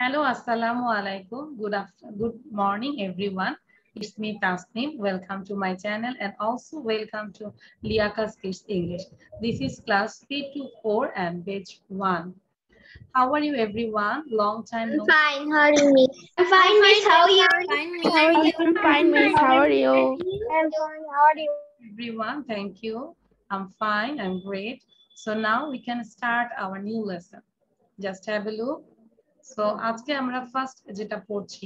Hello, assalamu alaikum. Good morning, everyone. It's me, Tasneem. Welcome to my channel and also welcome to Liaka's Kids English. This is class 3 to 4 and batch 1. How are you, everyone? Long time no. Fine, how are you, Miss? I'm fine, Miss. How are you? How are you? I'm fine, Miss. How are you? I'm fine. How are you? Everyone, thank you. I'm fine. I'm great. So now we can start our new lesson. Just have a look. So আজকে আমরা first যেটা পড়ছি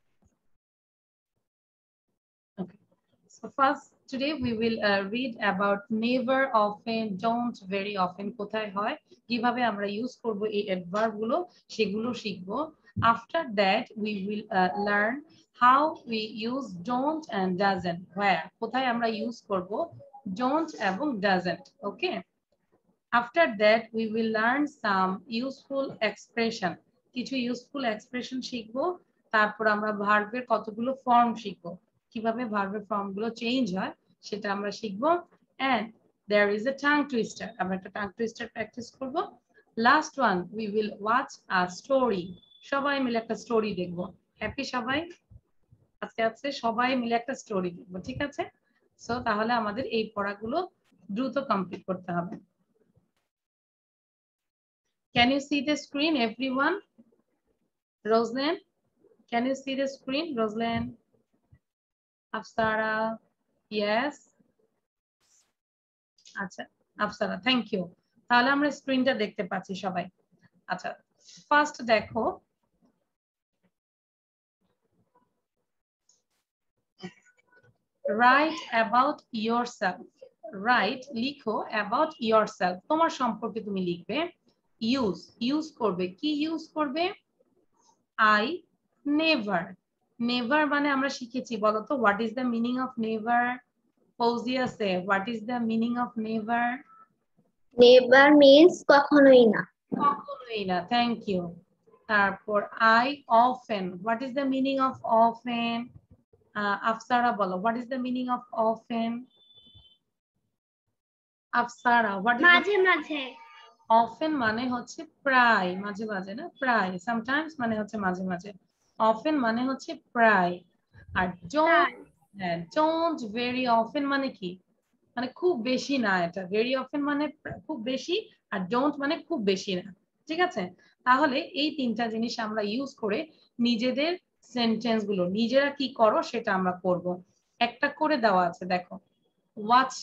Okay. So first, today we will read about never, often, don't, very often. কোথায় হয় কিভাবে আমরা use করব এই অ্যাডভার্ব গুলো সেগুলো শিখবো. After that we will learn how we use don't and doesn't. Where কোথায় আমরা ইউজ করব don't এবং doesn't. Okay. After that we will learn some useful expression. কিছু ইউজফুল এক্সপ্রেশন শিখবো. তারপর আমরা ভার্বের কতগুলো ফর্ম শিখবো. কিভাবে ভার্বের ফর্মগুলো চেঞ্জ হয় সেটা আমরা শিখবো. And there is a tongue twister. আমরা একটা tongue twister প্র্যাকটিস করব. Last one we will watch a story. সবাই মিলে একটা স্টোরি দেখবো. হ্যাপি সবাই? আজকে সবাই মিলে একটা স্টোরি দেখবো. ঠিক আছে? সো তাহলে আমাদের এই পড়াগুলো দ্রুত কমপ্লিট করতে হবে. Can you see the screen, everyone? Rosalind, can you see the screen? Rosalind, Afsara, yes. আচ্ছা, Afsara, thank you. তাহলে আমরা স্ক্রিনটা দেখতে পাচ্ছি সবাই. আচ্ছা, ফার্স্ট দেখো. Write about yourself. Write, লিখো about yourself. তোমার সম্পর্কে তুমি লিখবে. Use করবে. কি ইউজ করবে? I never. Never মানে আমরা শিখেছি বলতো what is the meaning of never? Fauzia say what is the meaning of never? Never means কখনোই না. কখনোই না. Thank you. তারপর I often. What is the meaning of often? Afsara bolo what is the meaning of often? Afsara what is মাঝে মাঝে. often মানে হচ্ছে প্রায় মাঝে মাঝে না প্রায় sometimes মানে হচ্ছে মাঝে মাঝে often মানে হচ্ছে প্রায় আর don't very often মানে কি মানে খুব বেশি না এটা very often মানে খুব বেশি আর don't মানে খুব বেশি না ঠিক আছে তাহলে এই তিনটা জিনিস আমরা ইউজ করে নিজেদের সেন্টেন্স গুলো নিজেরা কি করো সেটা আমরা করব একটা করে দেওয়া আছে দেখো watch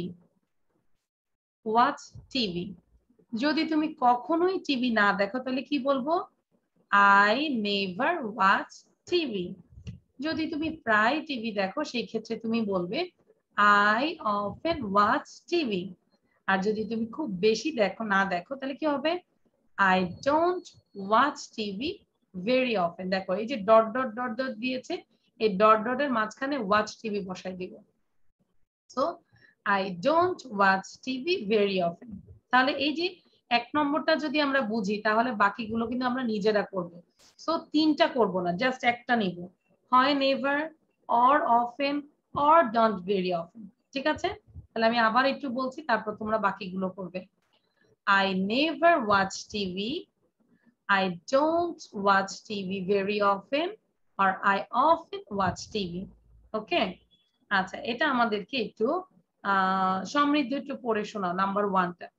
TV যদি তুমি কখনোই টিভি না দেখো তাহলে কি বলবো I never watch TV যদি তুমি প্রায় টিভি দেখো সেই ক্ষেত্রে তুমি বলবে I often watch TV আর যদি তুমি খুব বেশি না দেখো তাহলে কি হবে I don't watch TV very often দেখো এই যে ডট ডট ডট ডট দিয়েছে এই ডট ডটের মাঝখানে watch TV বসাই দিব so I don't watch TV very often তাহলে এই যে এক নম্বরটা যদি আমরা বুঝি তাহলে বাকিগুলো কিন্তু আমরা নিজেরা করব সো তিনটা করব না জাস্ট একটা নিব হয় never or often or don't very often ঠিক আছে তাহলে আমি আবার একটু বলছি তারপর তোমরা বাকিগুলো করবে I never watch TV I don't watch TV very often or I often watch TV ওকে আচ্ছা এটা আমাদেরকে একটু সমৃদ্ধ একটু পড়ে শোনাও নাম্বার 1 টা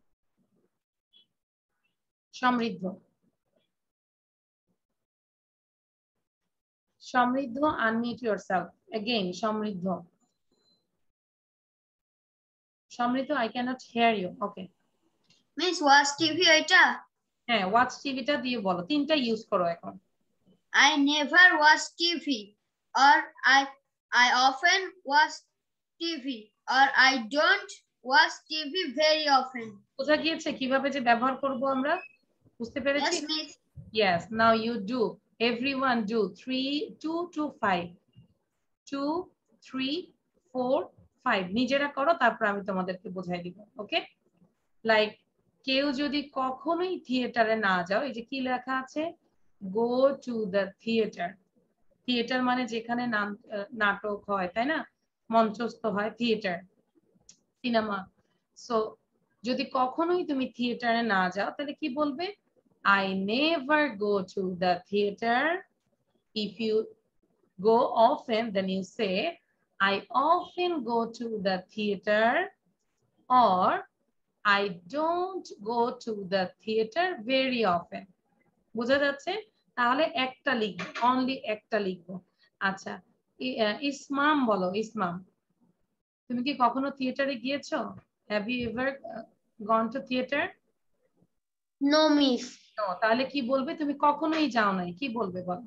সমৃদ্ধ unmute yourself again সমৃদ্ধ I cannot hear you okay Miss watch TV এটা হ্যাঁ watch TV টা দিয়ে বলো তিনটা ইউজ করো এখন I never watch TV or I often watch TV or I don't watch TV very often বোঝা গিয়েছে কিভাবে যে ব্যবহার করব আমরা বুঝতে পেরেছি Yes miss yes now you do everyone do 2 to 5 2 3 4 5 নিজেরা করো তারপর আমি তোমাদেরকে বোঝাই দিব ওকে লাইক কেউ যদি কখনোই থিয়েটারে না যাও এই যে কি লেখা আছে গো টু দ্য থিয়েটার মানে যেখানে নাটক হয় তাই না মঞ্চস্থ হয় থিয়েটার সিনেমা সো যদি কখনোই তুমি থিয়েটারে না যাও তাহলে কি বলবে I never go to the theater. If you go often, then you say, I often go to the theater, or I don't go to the theater very often. বোঝা যাচ্ছে? তাহলে একটা লিখবো, only একটা লিখবো। আচ্ছা, ইসমাম বলো, ইসমাম। তুমি কি কখনো থিয়েটারে গিয়েছো? Have you ever gone to theater? No, miss. No, তাহলে কি বলবে? তুমি কখনোই যাও নাই, কি বলবে বলো?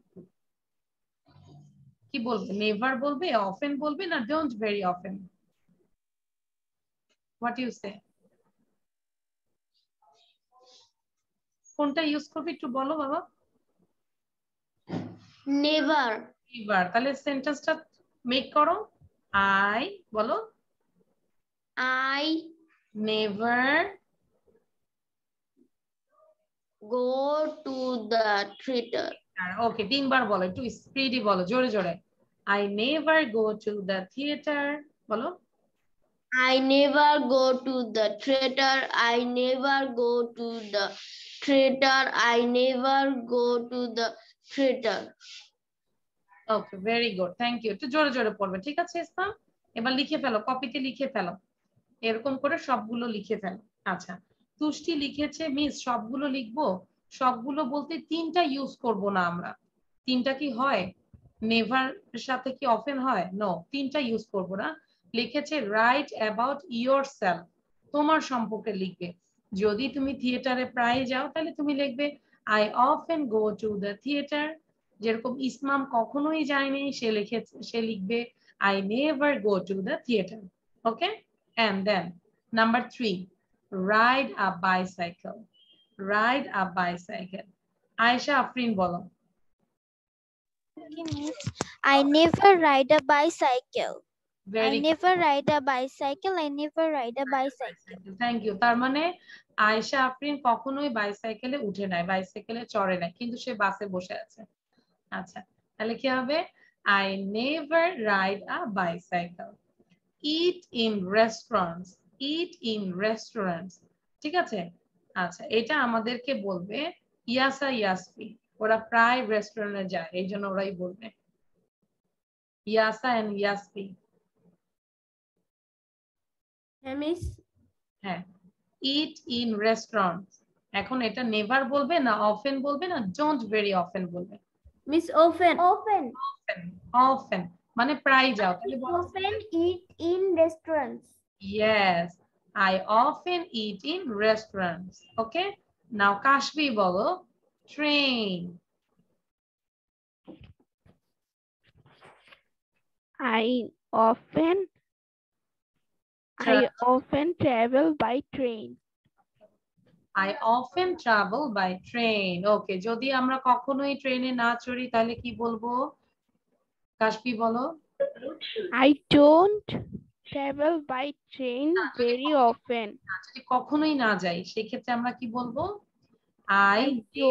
কি বলবে? নেভার বলবে, অফেন বলবে, না don't very often? What you say? কোনটা ইউজ করবে একটু বলো বাবা। Never. নেভার। তাহলে সেন্টেন্সটা মেক করো। আই বলো, I never go to the theater. Okay, তিনবার বলো, একটু স্পিডি বলো, জোরে জোরে। I never go to the theater বলো। I never go to the theater. I never go to the theater. I never go to the theater. Okay, very good, thank you. একটু জোরে জোরে পড়বে, ঠিক আছে ইসলাম? এবার লিখে ফেলো, কপিতে লিখে ফেলো, এরকম করে সবগুলো লিখে ফেলো। আচ্ছা, তুষ্টি লিখেছে মিস, সবগুলো লিখবো? সবগুলো বলতে তিনটা ইউজ করব না আমরা। তিনটা কি হয়? নেভার সাথে কি অফেন হয়? নো, তিনটা ইউজ করব না। লিখেছে রাইট অ্যাবাউট ইয়োরসেলফ, তোমার সম্পর্কে লিখবে। যদি তুমি থিয়েটারে প্রায় যাও তাহলে তুমি লিখবে I often go to the theatre. যেরকম ইসমাম কখনোই যায়নি, সে লিখবে I never go to the theatre. Okay, and then number 3, ride a bicycle. Ride a bicycle. Aisha Afrin bolo. I never ride a bicycle. I Very never ride a bicycle. I never ride a bicycle. good. Thank you. তার মানে আয়েশা আফরিন কখনোই বাইসাইকেলে উঠে নাই, বাইসাইকেলে চড়ে নাই, কিন্তু সে বাসে বসে আছে। আচ্ছা, তাহলে কি হবে? I never ride a bicycle. Eat in restaurants. Eat in restaurants. ঠিক আছে? আচ্ছা, এটা আমাদেরকে বলবে ইয়াসা ইয়াসফি, ওরা প্রায় রেস্টুরেন্টে যায়, এই জন্য ওরাই বলবে ইয়াসা এন্ড ইয়াসফি। Miss, হ্যাঁ, ইট ইন রেস্টুরেন্ট। এখন এটা নেভার বলবে, না অফেন বলবে, না ডোন্ট ভেরি অফেন বলবে? Miss, often. Often. Often. Often মানে প্রায় যাও, তাহলে বলো Often eat in restaurants. yes, I often eat in restaurants. Okay, now Kashvi bolo, train. I often travel by train. I often travel by train. Okay, যদি আমরা কখনোই ট্রেনে না চড়ি তাহলে কি বলবো? কাশবি বলো। I don't travel by train very often. যদি কখনোই না যাই সেক্ষেত্রে আমরা কি বলবো? I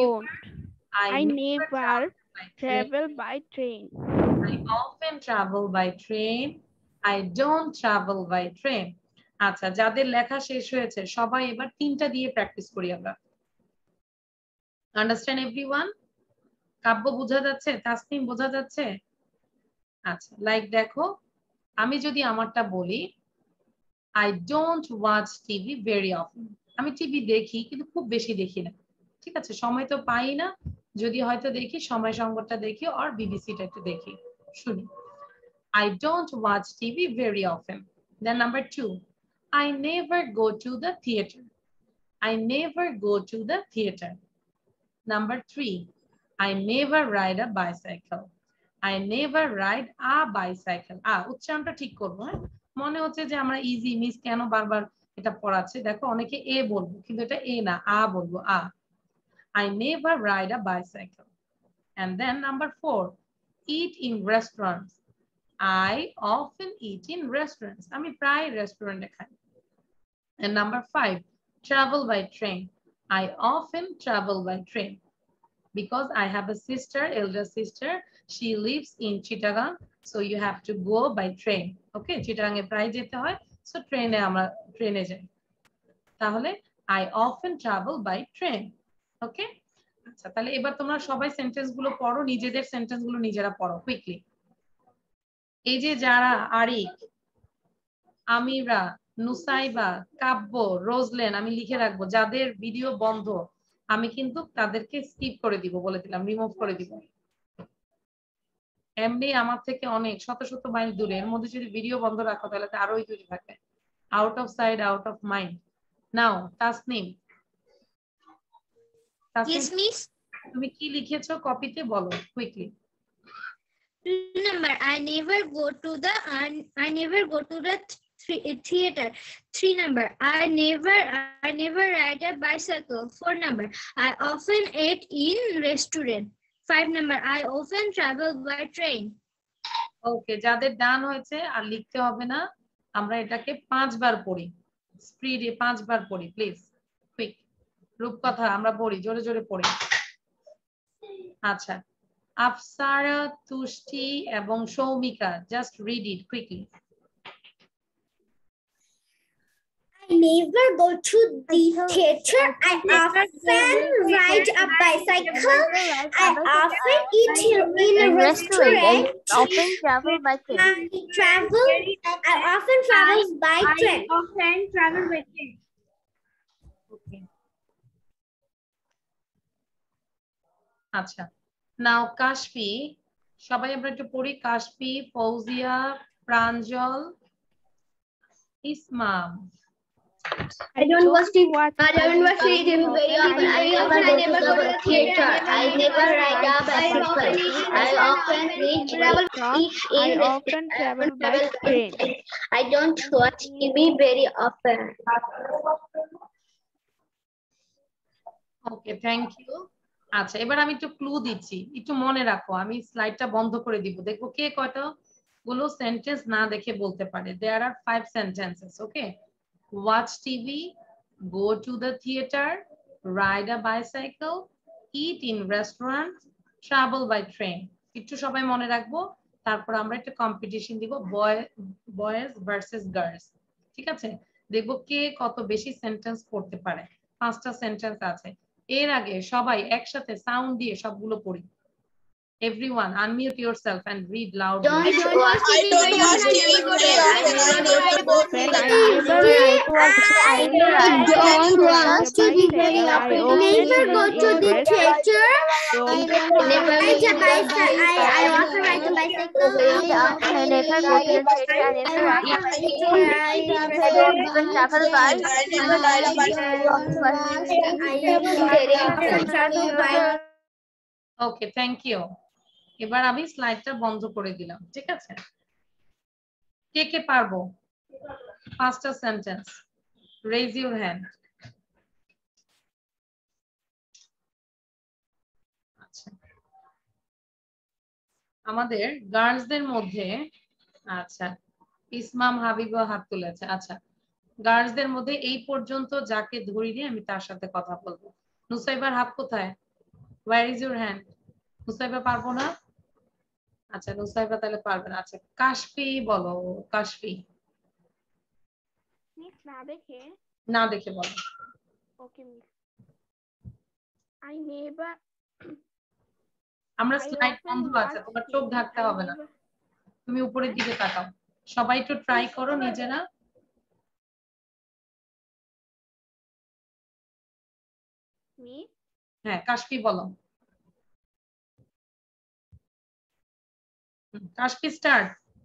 never travel by train. I often travel by train. I don't travel by train. আচ্ছা, যাদের লেখা শেষ হয়েছে সবাই এবার তিনটা দিয়ে প্র্যাকটিস করি আমরা। Understand everyone? কাব্য বোঝা যাচ্ছে? তাসনিম বোঝা যাচ্ছে? আচ্ছা, লাইক দেখো, আমি যদি আমারটা বলি, I don't watch TV very often. আমি টিভি দেখি কিন্তু খুব বেশি দেখি না, ঠিক আছে? সময় তো পাই না, যদি হয়তো দেখি সময় সংবাদটা দেখি আর বিবিসিটা একটু দেখি, শুনি। I don't watch TV very often. Then number 2, I never go to the theater. I never go to the theater. Number 3, I never ride a bicycle. I never ride a bicycle. উচ্চারণটা ঠিক করবো, হ্যাঁ? মনে হচ্ছে যে আমরা easy, miss কেন বারবার এটা পড়াচ্ছে? দেখো, অনেকে এ বলবো কিন্তু এটা এ না, বলবো আ। I never ride a bicycle. And then number 4, eat in restaurants. I often eat in restaurants. আমি প্রায় রেস্টুরেন্টে খাই। And number 5, travel by train. I often travel by train because I have a sister, elder sister. She lives in Chittagong, so you have to go by train. Okay, Chittagong e প্রায় যেতে হয়, so ট্রেনে আমরা ট্রেনে যাই। তাহলে I often travel by train. ওকে, আচ্ছা তাহলে এবার তোমরা সবাই সেন্টেন্স গুলো পড়ো, নিজেদের সেন্টেন্স গুলো নিজেরা পড়ো কুইকলি। এই যে যারা, আরিক, আমিরা, নুসাইবা, কাব্য, রোজলেন, আমি লিখে রাখবো, যাদের ভিডিও বন্ধ আমি কিন্তু তাদেরকে স্কিপ করে দিব, বলে দিলাম, রিমুভ করে দিব। এমনি আমার থেকে অনেক শত শত মাইল দূরে, এর মধ্যে যদি ভিডিও বন্ধ রাখো তাহলে তো আরোই দূরে থাকে। Out of side, out of mind. Now Tasnim, Yes, miss. তুমি কি লিখেছো কপিতে বলো quickly. 2 number. I never go to the theater. 3 number. I never ride a bicycle. 4 number. I often eat in restaurant. 5 number. I often travel by train. Okay, যাদের done হয়েছে আর লিখতে হবে না, আমরা এটাকে 5 বার পড়ি, স্পিডে 5 বার পড়ি প্লিজ, কুইক। রূপকথা আমরা পড়ি, জোরে জোরে পড়ি। আচ্ছা, আফসারা, তুষ্টি এবং Soumika, just read it quickly. I never go to the theater. I often ride a bicycle. I often eat in a restaurant. Often travel by train. I often travel by train. Okay. আচ্ছা, নাও কাশফি, সবাই আমরা একটু পড়ি। Kashfi, Fouzia, Pranjal, Ismam. I don't watch TV very often. I never go to the theater. I never ride a bicycle. I often travel by train. I don't watch TV very often. Okay, thank you. আচ্ছা, এবার আমি একটু clue দিচ্ছি, একটু মনে রাখো। আমি স্লাইডটা বন্ধ করে দিব, দেখবো কে কয়টা গুলো সেন্টেন্স না দেখে বলতে পারে। There are 5 sentences. Okay, watch TV, go to the theater, ride a bicycle, eat in restaurant, travel by train। একটু সবাই মনে রাখবো, তারপর আমরা একটা কম্পিটিশন দিব, বয়েজ ভার্সেস গার্লস। ঠিক আছে, দেখবো কে কত বেশি সেন্টেন্স পড়তে পারে। 5টা সেন্টেন্স আছে। এর আগে সবাই একসাথে সাউন্ড দিয়ে সবগুলো পড়ি। Everyone, unmute yourself and read loudly. I don't watch TV very often. I never go to the theater. I never ride a bicycle. I often ride a bicycle. I never go to the theater. Okay, thank you. এবার আমি স্লাইডটা বন্ধ করে দিলাম, ঠিক আছে? কে কে পারবো 5টা sentence? Raise your hand. আচ্ছা, আমাদের গার্লসদের মধ্যে, আচ্ছা ইসমাম, হাবিবা হাত তুলেছে। আচ্ছা, গার্লসদের মধ্যে এই পর্যন্ত যাকে ধরিনি আমি তার সাথে কথা বলবো। নুসাইবার হাত কোথায়? Where is your hand? Nusaiba পারবো না? আচ্ছা, নুসাইবা তাহলে পারবে না। আচ্ছা, কাশফি বলো। কাশফি না দেখে বলো। Okay, miss. I never. আমরা স্লাইড বন্ধ আছে, তোমার চোখ ঢাকতে হবে না, তুমি উপরের দিকে তাকাও। সবাই একটু ট্রাই করো নিজেরা। Me? হ্যাঁ, কাশফি বলো। Kashfi start.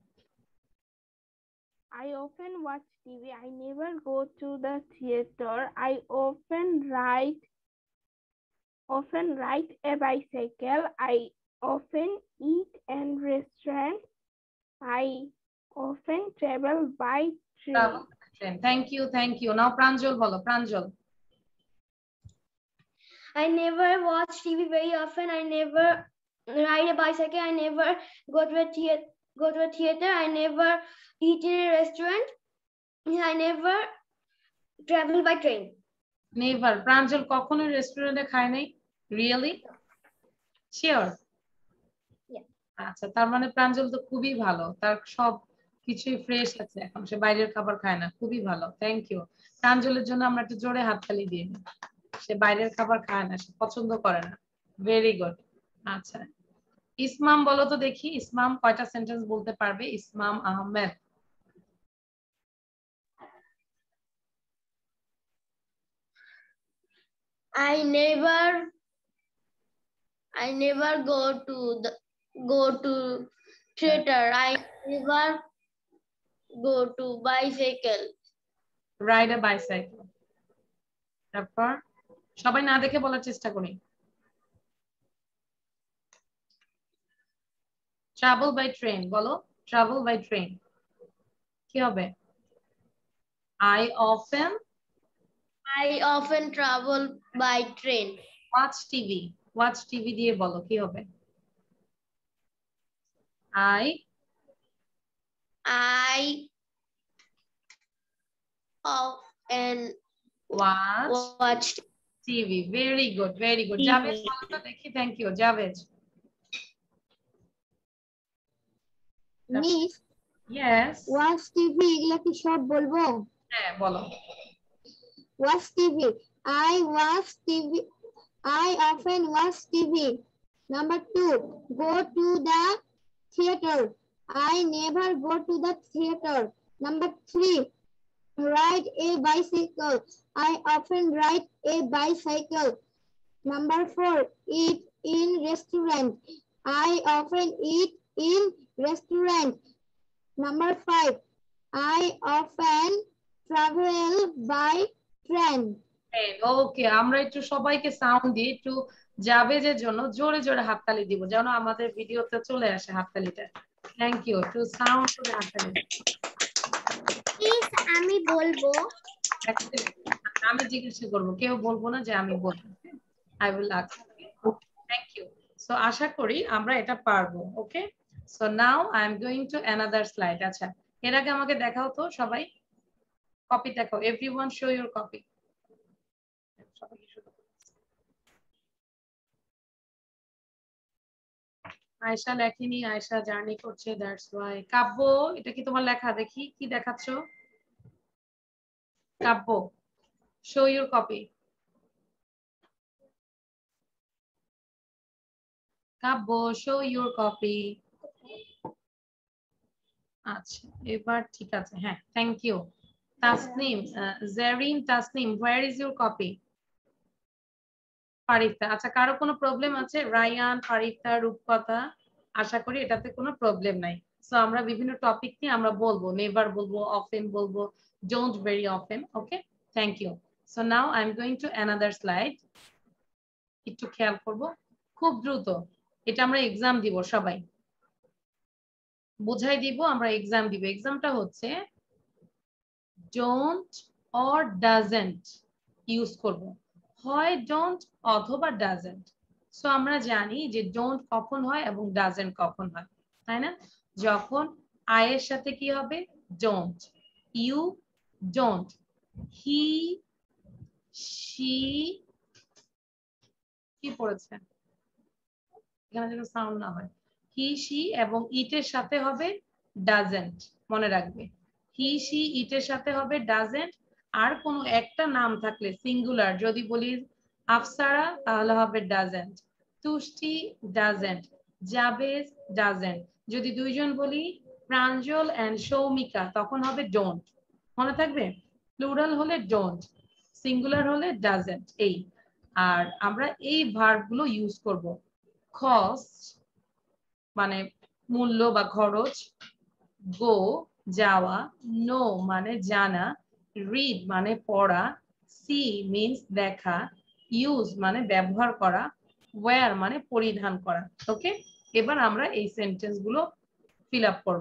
I often watch TV. I never go to the theater. I often ride a bicycle. I often eat in restaurant. I often travel by train. Thank you, thank you. Now Pranjal বলো। Pranjal. I never watch TV very often. I never ride a bicycle. I never go to a theater. I never eat in a restaurant. I never travel by train. Never. Pranjal কখনো রেস্টুরেন্টে খায় নাই? Really sure? আচ্ছা, তার মানে প্রাঞ্জল তো খুবই ভালো, তার সব কিছুই ফ্রেশ আছে, এখন সে বাইরের খাবার খায় না। খুবই ভালো, থ্যাংক ইউ। প্রাঞ্জলের জন্য আমরা একটু জোরে হাততালি দিয়ে দিই। সে বাইরের খাবার খায় না, সে পছন্দ করে না। Very good. আচ্ছা, ইসমাম বলো তো দেখি, ইসমাম কয়টা সেন্টেন্স বলতে পারবে? Ismam Ahmed. I never go to theater. I never go to bicycle. Ride a bicycle. তারপর সবাই না দেখে বলার চেষ্টা করি। ট্রাভেল বাই ট্রেন বলো, ট্রাভেল বাই ট্রেন কি হবে? I often travel by train. watch TV, watch TV দিয়ে বলো কি হবে? I often watch TV. Very good, very good. Javed বলো তো দেখি। Thank you, Javed. Miss, Yes. watch TV এগুলা কি সব বলবো? হ্যাঁ বলো। Watch TV. I often watch TV. Number 2, go to the theater. I never go to the theater. Number 3, ride a bicycle. I often ride a bicycle. Number 4, eat in restaurant. I often eat in restaurant. Number 5, I often travel by train. ওকে, আমরা একটু সবাইকে sound দিয়ে একটু জাভেদের জন্য জোরে জোরে হাততালি দিব, যেন আমাদের ভিডিওতে চলে আসে হাততালিটা। Thank you. একটু সাউন্ড করে হাততালি। প্লিজ আমি বলবো। আমি জিজ্ঞাসা করবো, কেউ বলবো না যে আমি বলবো। I will ask. Thank you. So আশা করি আমরা এটা পারবো। Okay, so now I am going to another slide. আচ্ছা, এর আগে আমাকে দেখাও তো সবাই, কপি দেখাও। Everyone show your copy. Ayesha লেখেনি, আয়েশা জার্নি করছে, দ্যাটস ওয়াই। কাব্য, এটা কি তোমার লেখা? দেখি কি দেখাচ্ছ। Kabya, show your copy. Kabya, show your copy. আচ্ছা, এবার ঠিক আছে। হ্যাঁ, thank you. Tasnim, Zerin Tasnim, where is your copy? Farifa, আচ্ছা কারো কোনো প্রবলেম আছে? রায়ান, ফারিফা, রূপকথা, আশা করি এটাতে কোনো প্রবলেম নাই। সো আমরা বিভিন্ন টপিক নিয়ে আমরা বলবো, নেভার বলবো, অফেন বলবো, don't very often. Okay, thank you. So now I am going to another slide. একটু খেয়াল করবো, খুব দ্রুত। এটা আমরা এক্সাম দিব, সবাই বুঝাই দিব, আমরা এক্সাম দিব। এক্সামটা হচ্ছে ডোন্ট অর ডাজেন্ট ইউজ করব, হয় ডোন্ট অথবা ডাজেন্ট। সো আমরা জানি যে ডোন্ট কখন হয় এবং ডাজেন্ট কখন হয়, তাই না? যখন আই এর সাথে কি হবে? Don't. You don't, he she, কি পড়েছে এখানে যেন সাউন্ড না হয়, হি শি, এবং ইটের সাথে হবে ডাজেন্ট। মনে রাখবে, হি শি ইটের সাথে হবে ডাজেন্ট। আর কোনো একটা নাম থাকলে সিঙ্গুলার, যদি বলি আফসারা তাহলে হবে doesn't, Tushti doesn't, Jabez doesn't. যদি দুইজন বলি প্রাঞ্জল এন্ড সৌমিকা তখন হবে ডোন্ট। মনে থাকবে, প্লুরাল হলে ডোন্ট, সিঙ্গুলার হলে ডাজেন্ট। এই, আর আমরা এই ভার্ব গুলো ইউজ করব। কস্ট মানে মূল্য বা খরচ, গো যাওয়া, নো মানে জানা, রিড মানে পড়া, সি মিন্স দেখা, ইউজ মানে ব্যবহার করা, ওয়্যার মানে পরিধান করা। ওকে, এবার আমরা এই সেন্টেন্স গুলো ফিল আপ করব।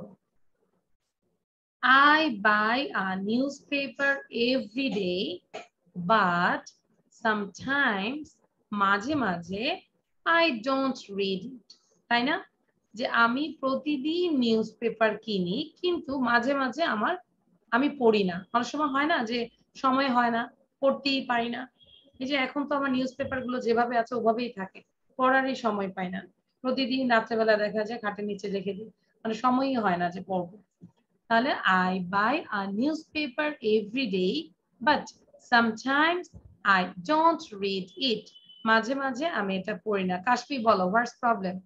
I buy a newspaper every day, but sometimes মাঝে মাঝে I don't read it. তাই না? যে আমি প্রতিদিন নিউজ পেপার কিনি, কিন্তু মাঝে মাঝে আমি পড়ি না। অনেক সময় হয় না যে সময় হয় না, পড়তেই পারি না। এই যে এখন তো আমার নিউজ পেপার গুলো যেভাবে আছে ওভাবেই থাকে, পড়ারই সময় পাই না। প্রতিদিন রাত্রেবেলা দেখা যায় খাটের নিচে রেখে দিই, মানে সময়ই হয় না যে পড়বো। তাহলে I buy a newspaper every day, but sometimes I don't read it. মাঝে মাঝে আমি এটা পড়ি না। কাশফি বলো, what's problem?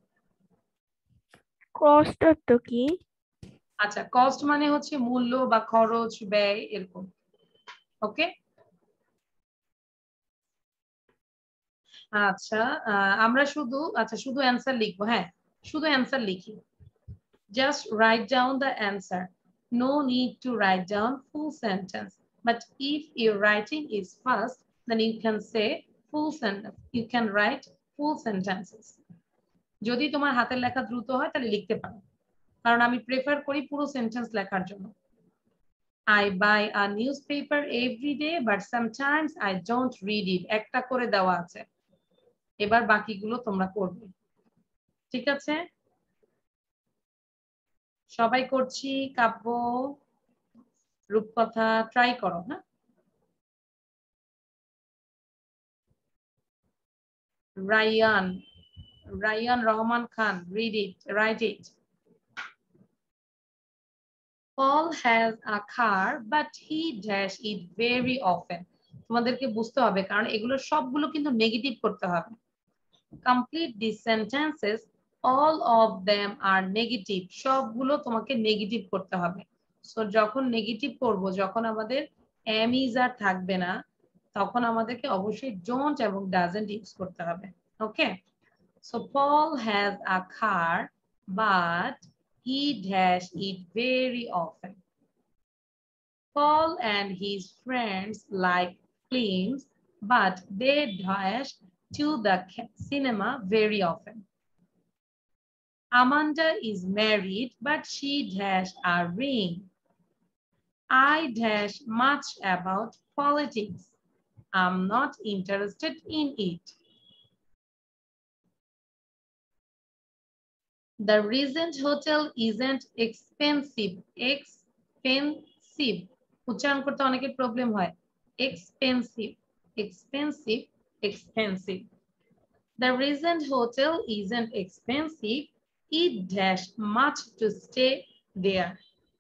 কষ্ট তো কি? আচ্ছা, কস্ট মানে হচ্ছে মূল্য বা খরচ, ব্যয় এরকম। ওকে, আচ্ছা আমরা শুধু অ্যান্সার লিখবো। হ্যাঁ, শুধু অ্যান্সার লিখি। Just write down the answer. No need to write down full sentence. But if your writing is fast, then you can say full sentence. You can write full sentences. যদি তোমার হাতের লেখা দ্রুত হয় তাহলে লিখতে পারো, কারণ আমি প্রেফার করি পুরো সেন্টেন্স লেখার জন্য। I buy a newspaper every day, but sometimes I don't read it. একটা করে দেওয়া আছে, এবার বাকিগুলো তোমরা করবে। ঠিক আছে, সবাই করছি। কাব্য, রূপকথা ট্রাই করো। হ্যাঁ, Rayan Rahman Khan, read it, write it. Paul has a car, but he dash it very often. তোমাদেরকে বুঝতে হবে, কারণ এগুলো সবগুলো কিন্তু নেগেটিভ করতে হবে। Complete these sentences. All of them are negative. সবগুলো তোমাকে নেগেটিভ করতে হবে। সো যখন নেগেটিভ করব, যখন আমাদের am is আর থাকবে না, তখন আমাদেরকে অবশ্যই don't এবং doesn't ইউজ করতে হবে। Okay, so Paul has a car, but he dash it very often. Paul and his friends like films, but they dash to the cinema very often. Amanda is married, but she dash a ring. I dash much about politics. I'm not interested in it. The Regent Hotel isn't expensive. Expensive. উচ্চারণ করতে অনেকের problem হয়। Expensive, expensive, expensive. The Regent Hotel isn't expensive. It dash much to stay there.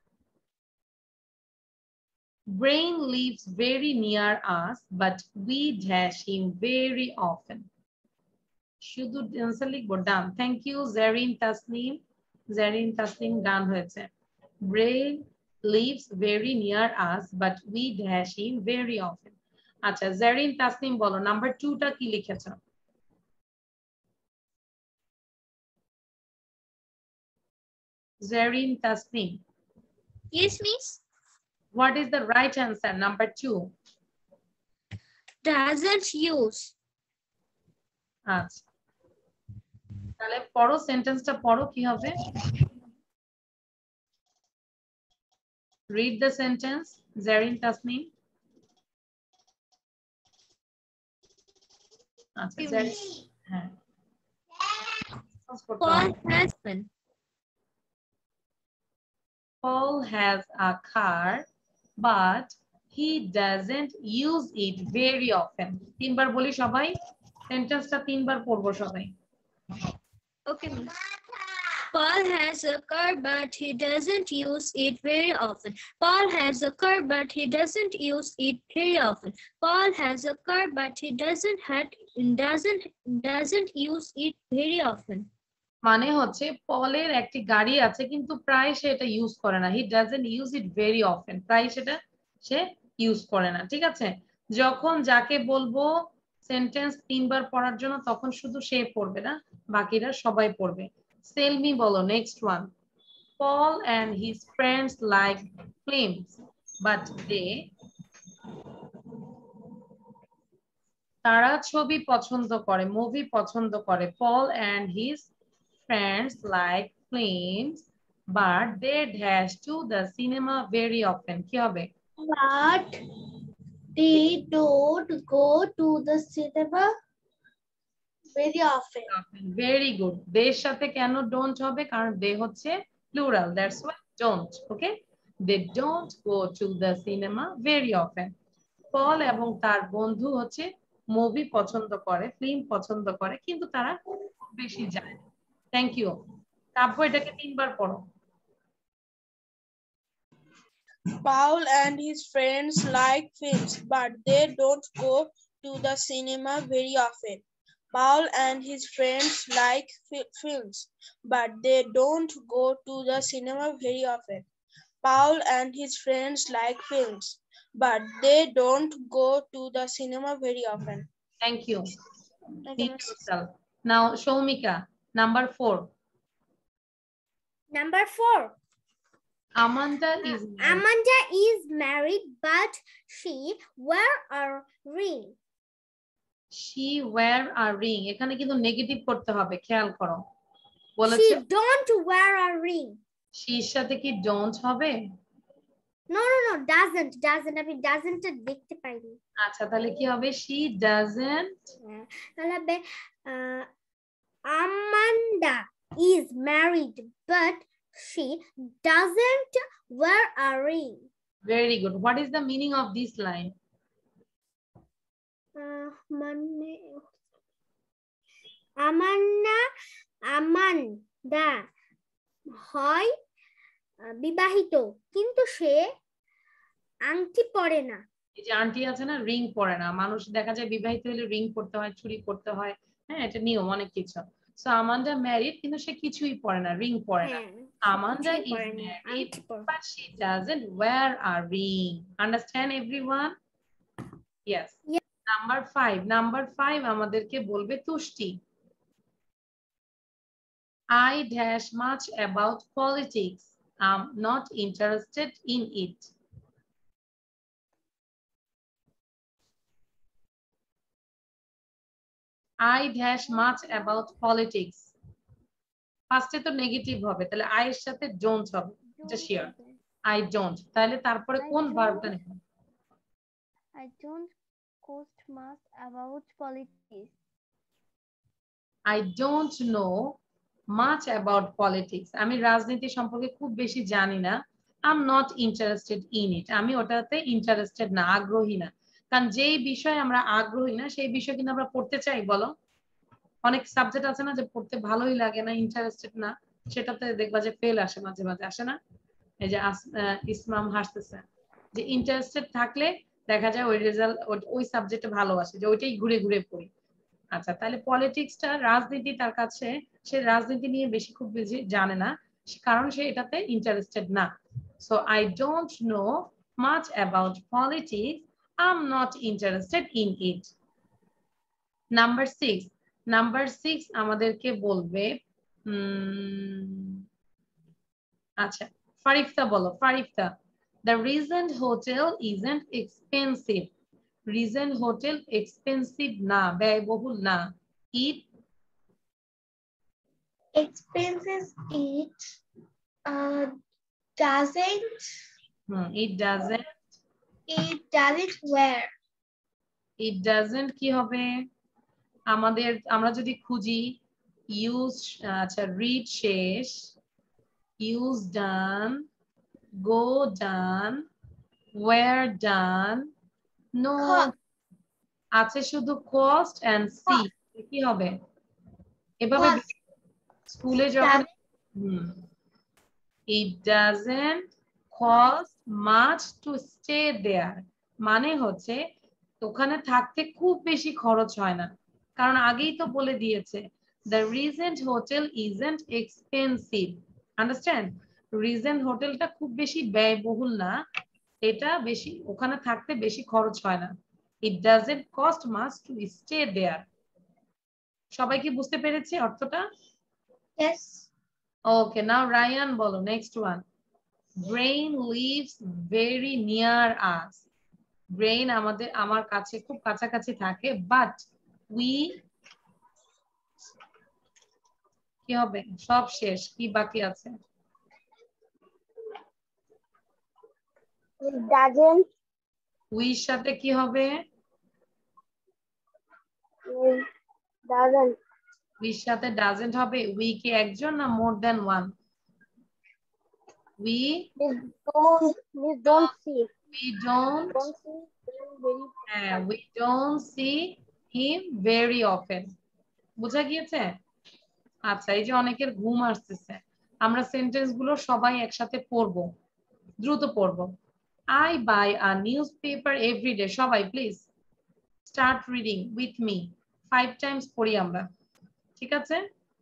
Brain lives very near us, but we dash him very often. শুধু answer লিখবো, done. Thank you Zerin Tasnim. Zerin Tasnim done হয়েছে। Brain lives very near us, but we dash him very often. আচ্ছা, জেরিন তাসনিম বলো, number 2টা কি লিখেছ? Zareen Tasneem. Yes, miss. What is the right answer? Number 2. Doesn't use. আচ্ছা, তাহলে পড়ো, সেন্টেন্সটা পড়ো, কি হবে? Read the sentence, Zareen Tasneem. আচ্ছা, Zareen, হ্যাঁ। Paul has a car, but he doesn't use it very often. 3 বার বলি সবাই, সেন্টেন্সটা 3 বার পড়বো সবাই। Okay, miss. Paul has a car, but he doesn't use it very often. Paul has a car, but he doesn't use it very often. Paul has a car, but he doesn't use it very often. মানে হচ্ছে পলের একটি গাড়ি আছে, কিন্তু প্রায় সে এটা use করে না। He doesn't use it very often, প্রায় সেটা সে ইউজ করে না। ঠিক আছে, যখন যাকে বলবো সেন্টেন্স 3 বার পড়ার জন্য, তখন শুধু সে পড়বে না, বাকিরা সবাই পড়বে। সেলমি বলো, next one. Paul and his friends like films, but তারা ছবি পছন্দ করে, মুভি পছন্দ করে। Paul and his friends like films, but they dash to the cinema very often. কি হবে? But they don't go to the cinema very often. Very good. দের সাথে কেন don't হবে? কারণ they হচ্ছে plural, that's why don't. Okay, they don't go to the cinema very often. Paul এবং তার বন্ধু হচ্ছে মুভি পছন্দ করে, ফিল্ম পছন্দ করে, কিন্তু তারা খুব বেশি যায় না। Thank you. কাব্য, এটাকে 3 বার পড়ো। Paul and his friends like films, but they don't go to the cinema very often. Paul and his friends like films, but they don't go to the cinema very often. Paul and his friends like films, but they don't go to the cinema very often. Thank you. Thank Be you, Miss. yourself. Now, Shomika, number 4. Number 4. Amanda is married. Amanda is married, but she wear a ring. She wear a ring. এখানে কিন্তু negative করতে হবে, খেয়াল করো। She বলেছে don't wear a ring. she's সাথে কি don't হবে? No, doesn't. আমি doesn't দেখতে পাইনি। আচ্ছা, তাহলে কি হবে? She doesn't তাহলে হবে Amanda is married, but she doesn't wear a ring. Very good. What is the meaning of this line? Amanda হয় বিবাহিত, কিন্তু সে আংটি পরে না। এই যে আন্টি আছে না, রিং পরে না। মানুষ দেখা যায় বিবাহিত হলে রিং পরতে হয়, চুড়ি পরতে হয়, হ্যাঁ, এটা নিয়ম অনেক কিছু। সো আমান্ডা ম্যারিড, কিন্তু সে কিছুই পরে না, রিং পরে না। Amanda is married, but she doesn't wear a ring. Understand everyone? Yes. Number 5 আমাদেরকে বলবে তুষ্টি। I dash much about politics. I'm not interested in it. I dash much about politics. ফার্স্টে তো নেগেটিভ হবে, তাহলে I এর সাথে don't হবে, এটা শিওর। I don't, তাহলে তারপরে কোন ভার্বটা নেব? I don't cost much about politics. I don't know much about politics. আমি রাজনীতি সম্পর্কে খুব বেশি জানি না। I'm not interested in it. আমি ওটাতে ইন্টারেস্টেড না, আগ্রহী না। কারণ যেই বিষয়ে আমরা আগ্রহী না, সেই বিষয় কিন্তু আমরা পড়তে চাই, বলো? অনেক সাবজেক্ট আছে না যে পড়তে ভালোই লাগে না, ইন্টারেস্টেড না, সেটাতে দেখবা যে ফেল আসে, মাঝে মাঝে আসে না? এই যে ইসমাম হাসতেছে, যে ইন্টারেস্টেড থাকলে দেখা যায় ওই রেজাল্ট, ওই সাবজেক্টে ভালো আসে, যে ওইটাই ঘুরে ঘুরে পড়ি। আচ্ছা, তাহলে পলিটিক্সটা রাজনীতি, তার কাছে সে রাজনীতি নিয়ে বেশি খুব বেশি জানে না, কারণ সে এটাতে ইন্টারেস্টেড না। So I don't know much about politics, I am not interested in it. Number 6 আমাদেরকে বলবে আচ্ছা, ফারিফতা বলো। ফারিফতা, the Regent Hotel isn't expensive. Regent Hotel expensive না, ব্যয়বহুল না। It Expenses it doesn't wear. It doesn't কি হবে? আমরা যদি খুঁজি ইউজ, আচ্ছা, রিড শেষ, use done, go done, wear done, know আছে শুধু কস্ট এন্ড সি, কি হবে? এভাবে স্কুলে যখন it doesn't cost much to stay there, মানে হচ্ছে ওখানে থাকতে খুব বেশি খরচ হয় না, কারণ আগেই তো বলে দিয়েছে the Regent Hotel isn't expensive. Understand? Regent হোটেলটা খুব বেশি ব্যয়বহুল না, এটা বেশি, ওখানে থাকতে বেশি খরচ হয় না। It doesn't cost much to stay there. সবাই কি বুঝতে পেরেছে অর্থটা? Yes. Okay, now Ryan বলো next one. Brain lives very near us. Brain আমার কাছে খুব কাছাকাছি থাকে, but we কি হবে? সব শেষ, কি বাকি আছে? It doesn't. We সাথে কি হবে? It doesn't. We সাথে doesn't হবে। We কি একজন না more than one? We don't see. We don't see him very often. বুঝা গিয়েছে? আচ্ছা, এই যে অনেকের ঘুম আসতেছে, আমরা সেন্টেন্স গুলো সবাই একসাথে পড়বো, দ্রুত পড়বো। I buy a newspaper every day. সবাই please Start reading with me. 5 times পড়ি আমরা, ঠিক আছে?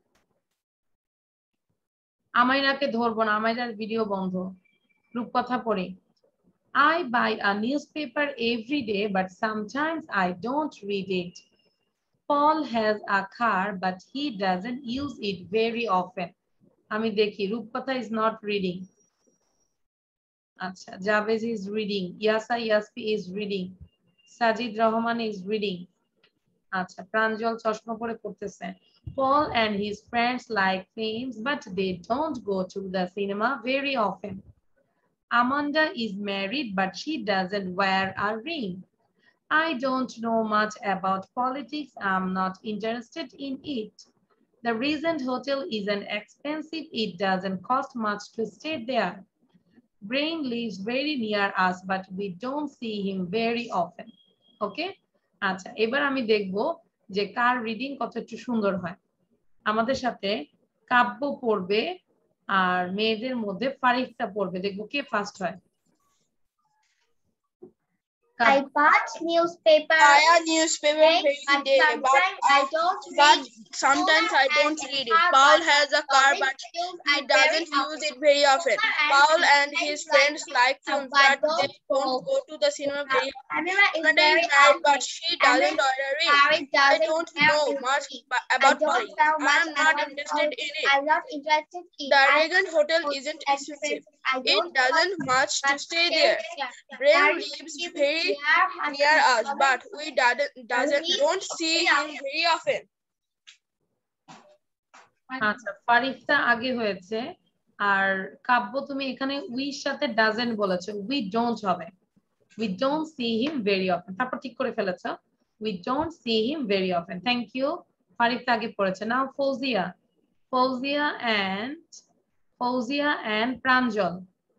আমাইরাকে ধরবো না, আমাইরার ভিডিও বন্ধ। রূপকথা পড়ি। I buy a newspaper every day, but sometimes I don't read it. Paul has a car, but he doesn't use it very often. আমি দেখি, রূপকথা is not reading. আচ্ছা, Javed is reading. Yasa Yaspi is reading. Sajid Rahman is reading. আচ্ছা, প্রাঞ্জল চশমা পরে পড়তেছে। Paul and his friends like films, but they don't go to the cinema very often. Amanda is married, but she doesn't wear a ring. I don't know much about politics. I'm not interested in it. The recent hotel isn't expensive. It doesn't cost much to stay there. Brain lives very near us, but we don't see him very often. Okay? আচ্ছা, এবার আমি দেখবো যে কার reading কতটা সুন্দর হয়। আমাদের সাথে কাব্য পড়বে আর মেয়েদের মধ্যে ফারিকটা পড়বে, দেখবো কে ফার্স্ট হয়। I bought newspaper I a newspaper every day, but sometimes I don't read it. Paul has a car, but he doesn't use it very often. Paul and his friends like films, but they don't go to the cinema very often. Amanda is married, but she doesn't wear a ring. I don't know much about politics. I'm not interested in it. The Reagan Hotel isn't expensive. It doesn't much to stay there. Brain lives very near us, but we don't see him very often. আচ্ছা, ফারিকটা আগে হয়েছে, আর কাব্য তুমি এখানে উইর সাথে doesn't বলেছো, we don't হবে। We don't see him very often. তারপর ঠিক করে ফেলেছো, we don't see him very often. Thank you. ফারিকটা আগে পড়েছে। Now Fauzia and Pranjal.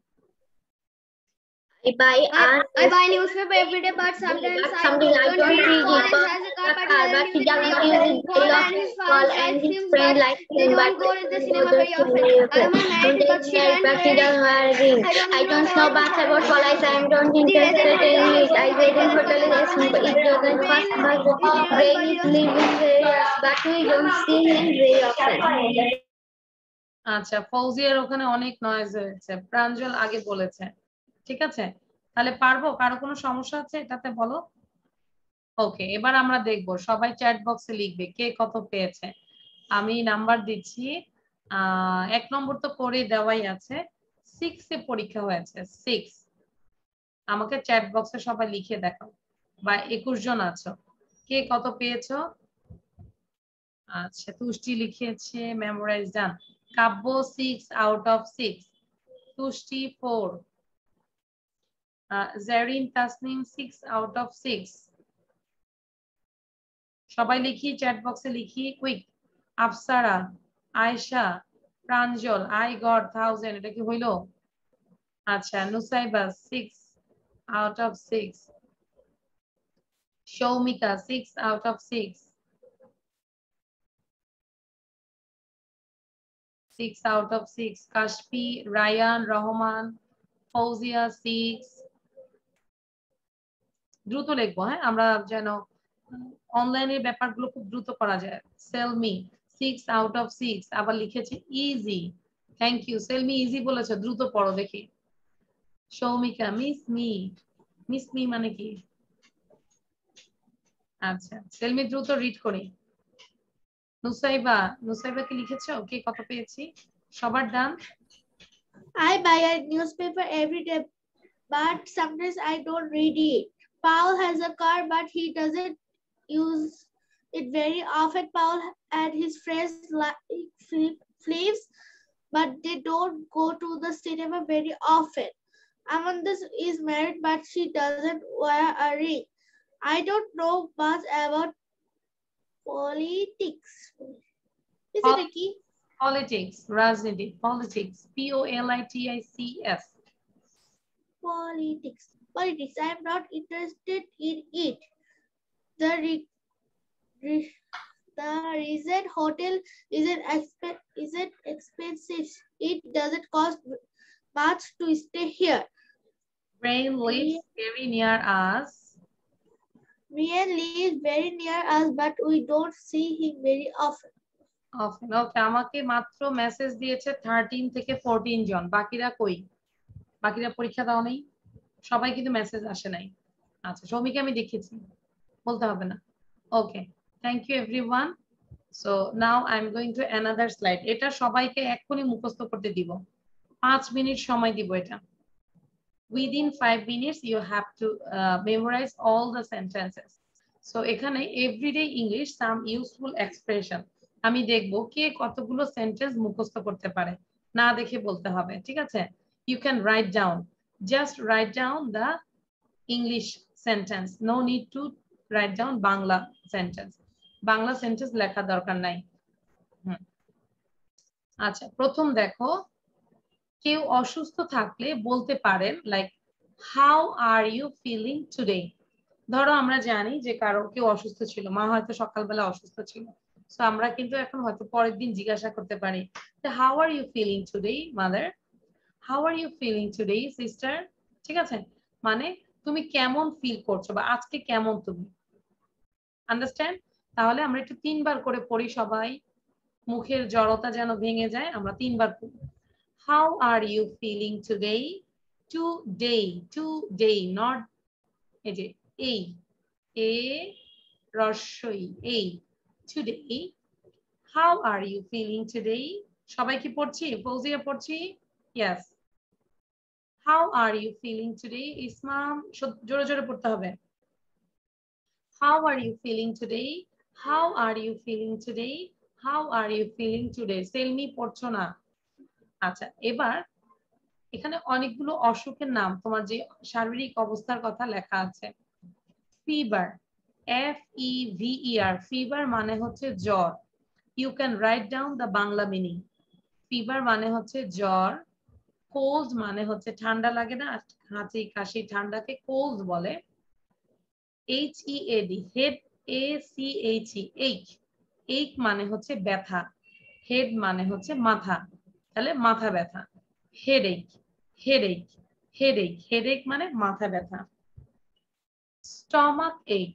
I buy newspaper every day, but sometimes I don't read it. Paul has a car, but he doesn't use it very often. Paul and his friends like him, but go to the cinema very often. I'm married, but she doesn't wear a ring. I don't know much about politics. I'm not interested in it. I read in hotel is expensive. It doesn't cost much. Brain is living very, but we don't see him very often. আচ্ছা, ফৌজিয়ার ওখানে অনেক noise হয়েছে, প্রাঞ্জল আগে বলেছে, ঠিক আছে? তাহলে পারবো? কারো কোনো সমস্যা আছে এটাতে বলো? ওকে, এবার আমরা দেখবো, সবাই চ্যাট বক্সে লিখবে কে কত পেয়েছে। আমি নাম্বার দিচ্ছি। 1 নম্বর তো করে দেওয়াই আছে, 6 এ পরীক্ষা হয়েছে, 6। আমাকে চ্যাট বক্সে সবাই লিখে দেখাও, বা 21 জন আছো, কে কত পেয়েছো? আচ্ছা, তুষ্টি লিখেছে memorize done. Kabya 6 out of 6, Tushti 4, Zarin Tasnim 6 out of 6। সবাই লিখি, চ্যাট বক্সে লিখি quick. Afsara, Ayesha, Pranjal, I got 1000, এটা কি হইলো? আচ্ছা, Nusaiba 6 out of 6, Soumika 6 out of 6, 6 out of 6, Kashfi, Rayan, Rahman, Fouzia 6। দ্রুত লিখবো, হ্যাঁ, আমরা যেন অনলাইনের ব্যাপারগুলো খুব দ্রুত করা যায়। সেলমি 6 out of 6, আবার লিখেছে easy. Thank you Selmi, easy বলেছো, দ্রুত পড়ো দেখি। সৌমিকা মিস মি মানে কি? আচ্ছা, সেলমি দ্রুত রিড করি। নুসাইবা কি লিখেছো? কে কত পেয়েছি? সবার ডান। I buy a newspaper every day, but sometimes I don't read it. Paul has a car, but he doesn't use it very often. Paul and his friends like films, but they don't go to the cinema very often. Amanda is married, but she doesn't wear a ring. I don't know much about politics. Is it a key? Politics, রাজনীতি, politics, POLITICS. Politics. I am not interested in it. The Reason Hotel isn't expensive. It doesn't cost much to stay here. Brain lives very near us. Brian lives very near us, but we don't see him very often. Often. ওকে, আমাকে মাত্র message দিয়েছে 13 থেকে 14 জন। বাকিরা কই? বাকিরা পরীক্ষা দাও নাই? সবাই কিন্তু মেসেজ আসে নাই। আচ্ছা, সৌমিকে আমি দেখেছি, বলতে হবে না। Okay, thank you everyone. So now I am going to another slide. এটা সবাইকে এক্ষুনি মুখস্থ করতে দিব, 5 মিনিট সময় দিব। এটা within 5 minutes you have to memorize all the sentences. So এখানে everyday English some useful expression আমি দেখব কে কতগুলো সেন্টেন্স মুখস্থ করতে পারে, না দেখে বলতে হবে, ঠিক আছে? You can write down, just write down the English sentence, no need to write down Bangla sentence, Bangla sentence লেখা দরকার নাই। আচ্ছা, প্রথম দেখো, কেউ অসুস্থ থাকলে বলতে পারেন like how are you feeling today. ধরো আমরা জানি যে কারো কেউ অসুস্থ ছিল, মা হয়তো সকালবেলা অসুস্থ ছিল, তো আমরা কিন্তু এখন হয়তো পরের দিন জিজ্ঞাসা করতে পারি how are you feeling today mother, how are you feeling today sister, ঠিক আছে? মানে তুমি কেমন ফিল করছো বা আজকে কেমন তুমি, আন্ডারস্ট্যান্ড? তাহলে আমরা একটু 3 বার করে পড়ি সবাই, মুখের জড়তা যেন ভেঙে যায়, আমরা 3 বার পড়ি। How are you feeling today? Today, today, not a রস্বই এই, today. How are you feeling today? সবাই কি পড়ছি? ফৌজিয়া পড়ছি? Yes. How are you feeling today? Ismam জোরে জোরে পড়তে হবে। How are you feeling today? How are you feeling today? How are you feeling today? সেলমি পড়ছো না? আচ্ছা, এবার এখানে অনেকগুলো অসুখের নাম, তোমার যে শারীরিক অবস্থার কথা লেখা আছে। ফিভার, FEVER, ফিভার মানে হচ্ছে জ্বর। You can write down the Bangla meaning. Fever মানে হচ্ছে জ্বর, কোল্ড মানে হচ্ছে ঠান্ডা লাগে না, হাঁচি কাশি ঠান্ডাকে কোল্ড বলে। HEAD, হেড, ACHE, এইক, এইক মানে হচ্ছে ব্যথা, হেড মানে হচ্ছে মাথা, তাহলে মাথা ব্যথা। হেডেক, হেডেক, হেডেক, হেডেক মানে মাথা ব্যথা। স্টমাক এক,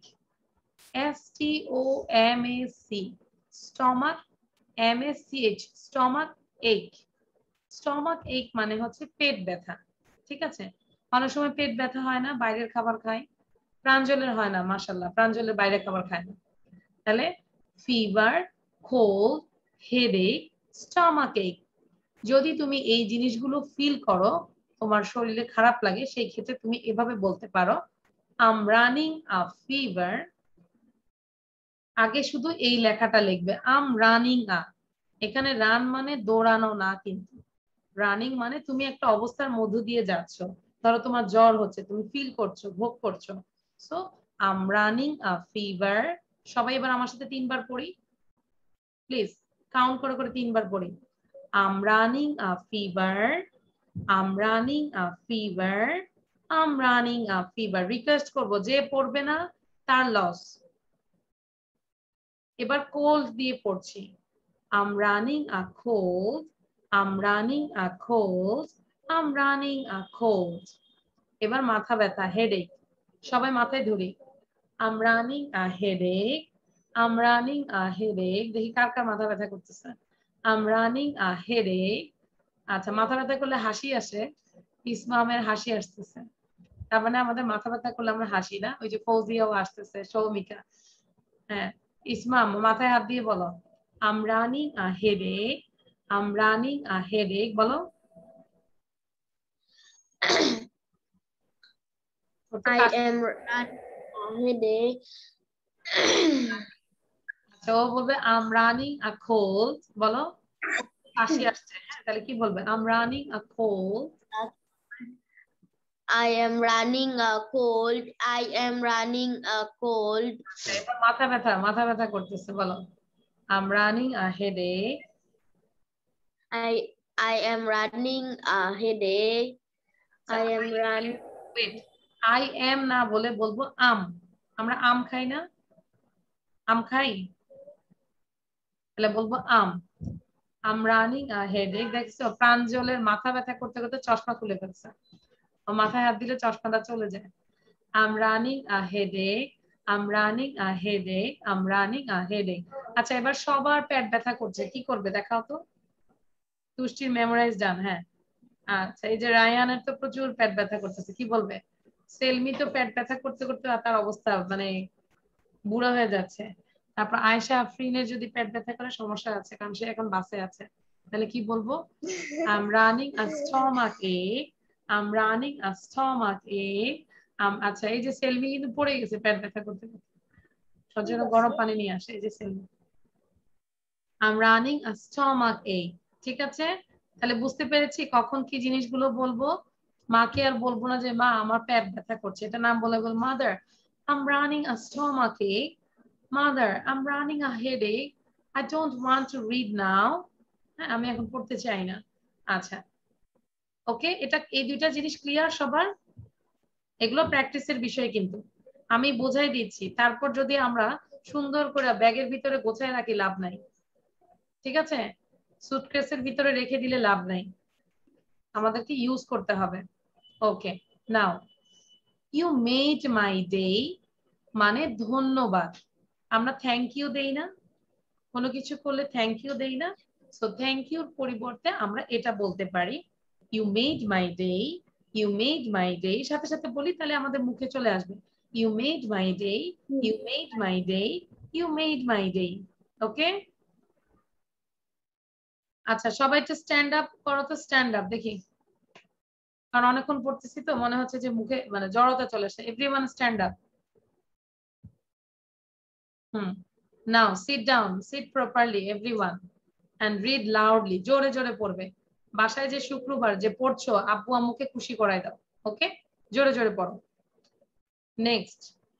STOMAC, স্টমাক, MACH, স্টমাক এক। স্টমাক এক মানে হচ্ছে পেট ব্যথা, ঠিক আছে? অনেক সময় পেট ব্যথা হয় না, বাইরের খাবার খায়। প্রাঞ্জলের হয় না, মাশাআল্লাহ, প্রাঞ্জলের বাইরের খাবার খায় না। তাহলে ফিভার, কোল্ড, হেডেক, স্টমাক এক। যদি তুমি এই জিনিসগুলো ফিল করো, তোমার শরীরে খারাপ লাগে, সেই ক্ষেত্রে তুমি এভাবে বলতে পারো I am running a fever. আগে শুধু এই লেখাটা লিখবে, আই এম রানিং আ। এখানে রান মানে দৌড়ানো না, কিন্তু রানিং মানে তুমি একটা অবস্থার মধ্য দিয়ে যাচ্ছ। ধরো তোমার জ্বর হচ্ছে, তুমি ফিল করছো, ভোগ করছো। So I am running a fever. সবাই এবার আমার সাথে 3 বার পড়ি, প্লিজ কাউন্ট করে করে 3 বার পড়ি। I'm running a fever. I'm running a fever. I'm running a fever. Request করব, যে পড়বে না তার লস। এবার কোল্ড দিয়ে পড়ছি, I'm running a cold. I'm running a cold. I'm running a cold. এবার মাথা ব্যথা, হেডেক, সবাই মাথায় ধরি। I'm running a headache. I'm running a headache. দেখি কার কার মাথা ব্যথা করতেছে। I'm running a headache. আচ্ছা, মাথা ব্যথা করলে হাসি আসে, ইসমামের হাসি আসতেছে, তার মানে আমাদের মাথা ব্যথা করলে আমরা হাসি না। ওই যে ফৌজিয়াও আসতেছে, সৌমিকা, হ্যাঁ। ইসমাম মাথায় হাত দিয়ে বলো, I'm running a headache. I'm running a headache, বলো। I am running a headache. তো বলবে I'm running a cold, বলো। হাসি আসছে, তাহলে কি বলবে? I'm running a cold. I am running a cold. I am running a cold. এবার মাথা ব্যথা, মাথা ব্যথা করতেছে, বলো I'm running a headache. I am running a headache. I am running. Wait, I am না বলে বলবো আম। আমরা আম খাই না, আম খাই, তাহলে বলবো আম। I'm running a headache. দেখছো প্রাঞ্জলের মাথা ব্যথা করতে করতে চশমা খুলে ফেলছে, মাথায় হাত দিলে চশমাটা চলে যায়। I'm running a headache. I'm running a headache. I'm running a headache. আচ্ছা এবার সবার পেট ব্যথা করছে, কি করবে দেখাও তো। তুষ্টির মেমোরাইজ ডান, হ্যাঁ। আচ্ছা এই যে রায়ানের তো প্রচুর পেট ব্যথা করতেছে, কি বলবে। সেলমি তো পেট ব্যথা করতে করতে তার অবস্থা মানে বুড়া হয়ে যাচ্ছে। তারপর আয়েশা আফরিনের যদি পেট ব্যথা করে সমস্যা আছে, কারণ সে এখন বাসে আছে, তাহলে কি বলবো। I'm running a stomach ache. I'm running a stomach ache. আচ্ছা এই যে সেলমি কিন্তু পড়ে গেছে পেট ব্যথা করতে করতে, ওর জন্য গরম পানি নিয়ে আসে এই যে সেলমি। I'm running a stomach ache. ঠিক আছে, তাহলে বুঝতে পেরেছি কখন কি জিনিসগুলো বলবো। মাকে আর বলবো না যে মা আমার পেট ব্যথা করছে, এটা নাম বলে বল mother I'm running a stomach ache. Mother, I'm running a headache. I don't want to read now. হ্যাঁ আমি এখন পড়তে চাই না। আচ্ছা ওকে, এটা এই দুইটা জিনিস ক্লিয়ার সবার। এগুলো প্র্যাকটিসের বিষয়, কিন্তু আমি বোঝাই দিচ্ছি। তারপর যদি আমরা সুন্দর করে ব্যাগের ভিতরে গোছায় রাখি লাভ নাই, ঠিক আছে। সুটকেসের ভিতরে রেখে দিলে লাভ নাই, আমাদেরকে ইউজ করতে হবে। Okay now, you made my day মানে ধন্যবাদ। আমরা থ্যাংক ইউ দেই না, কোনো কিছু করলে থ্যাংক ইউ দেই না। সো থ্যাংক ইউর পরিবর্তে আমরা এটা বলতে পারি you made my day. You made my day সাথে সাথে বলি, তাহলে আমাদের মুখে চলে আসবে you made my day, you made my day, you made my day. Okay আচ্ছা সবাই একটু স্ট্যান্ড আপ করো তো, স্ট্যান্ড আপ দেখি, কারণ অনেকক্ষণ পড়তেছি তো মনে হচ্ছে যে মুখে মানে জড়তা চলে আসে। Everyone stand up. Now sit down, sit properly everyone and read loudly. জোরে জোরে পড়বে। বাসায় যে শুক্রবার যে পড়ছো আব্বু আম্মুকে খুশি করাই দাও। ওকে জোরে জোরে পড়ো। Next,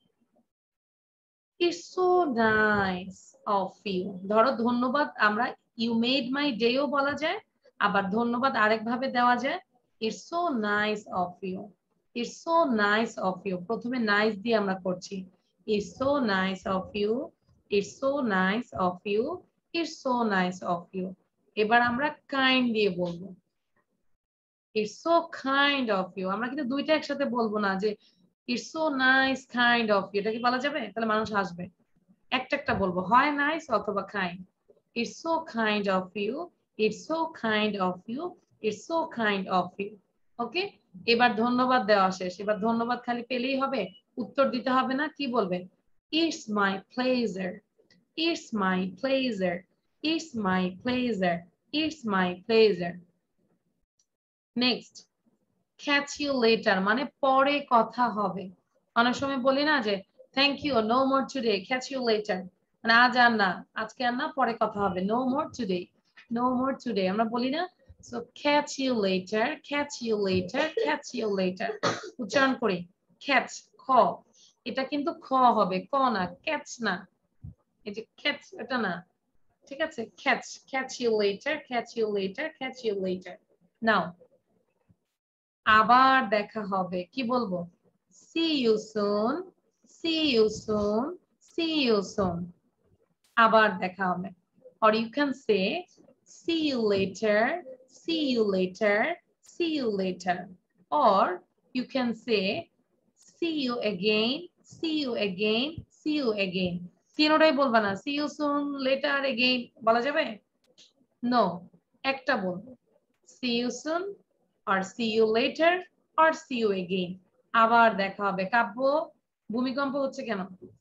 it's so nice of you. ধরো ধন্যবাদ আমরা ইউ মেড মাই ডেও বলা যায়, আবার ধন্যবাদ আরেকভাবে দেওয়া যায় it's so nice of you. It's so nice of you, প্রথমে নাইস দিয়ে আমরা করছি। It's so nice of you, it's so nice of you, it's so nice of you. এবার আমরা কাইন্ড দিয়ে বলবো it's so kind of you. আমরা কিন্তু দুইটা একসাথে বলবো না যে it's so nice kind of you, এটা কি বলা যাবে? তাহলে মানুষ হাসবে। একটা একটা বলবো, হয় নাইস অথবা kind. It's so kind of you, it's so kind of you, it's so kind of you. Okay এবার ধন্যবাদ দেওয়া শেষ। এবার ধন্যবাদ খালি পেলেই হবে, উত্তর দিতে হবে না। কি বলবে? It's my pleasure, it's my pleasure, it's my pleasure, it's my pleasure. Next, catch you later মানে পরে কথা হবে। অনেক সময় বলি না যে thank you, no more today, catch you later মানে আজ আর না, আজকে আর না, পরে কথা হবে। No more today, no more today আমরা বলি না। So catch you later, catch you later, catch you later. উচ্চারণ করি ক্যাচ, খ, এটা কিন্তু খ হবে, ক না, ক্যাচ না। এই যে ক্যাচ এটা না, ঠিক আছে। Catch, catch you later, catch you later, catch you later. Now আবার দেখা হবে, কি বলবো? see you soon, see you soon, see you soon। আবার দেখা হবে। or you can say see you later, see you later, see you later। or you can say see you again, see you again, see you again। তিনটাই বলবা না, see you soon, later, again বলা যাবে? no, একটা বলবো, see you soon or see you later or see you again। আবার দেখা হবে। কাব্য ভূমিকম্প হচ্ছে কেন?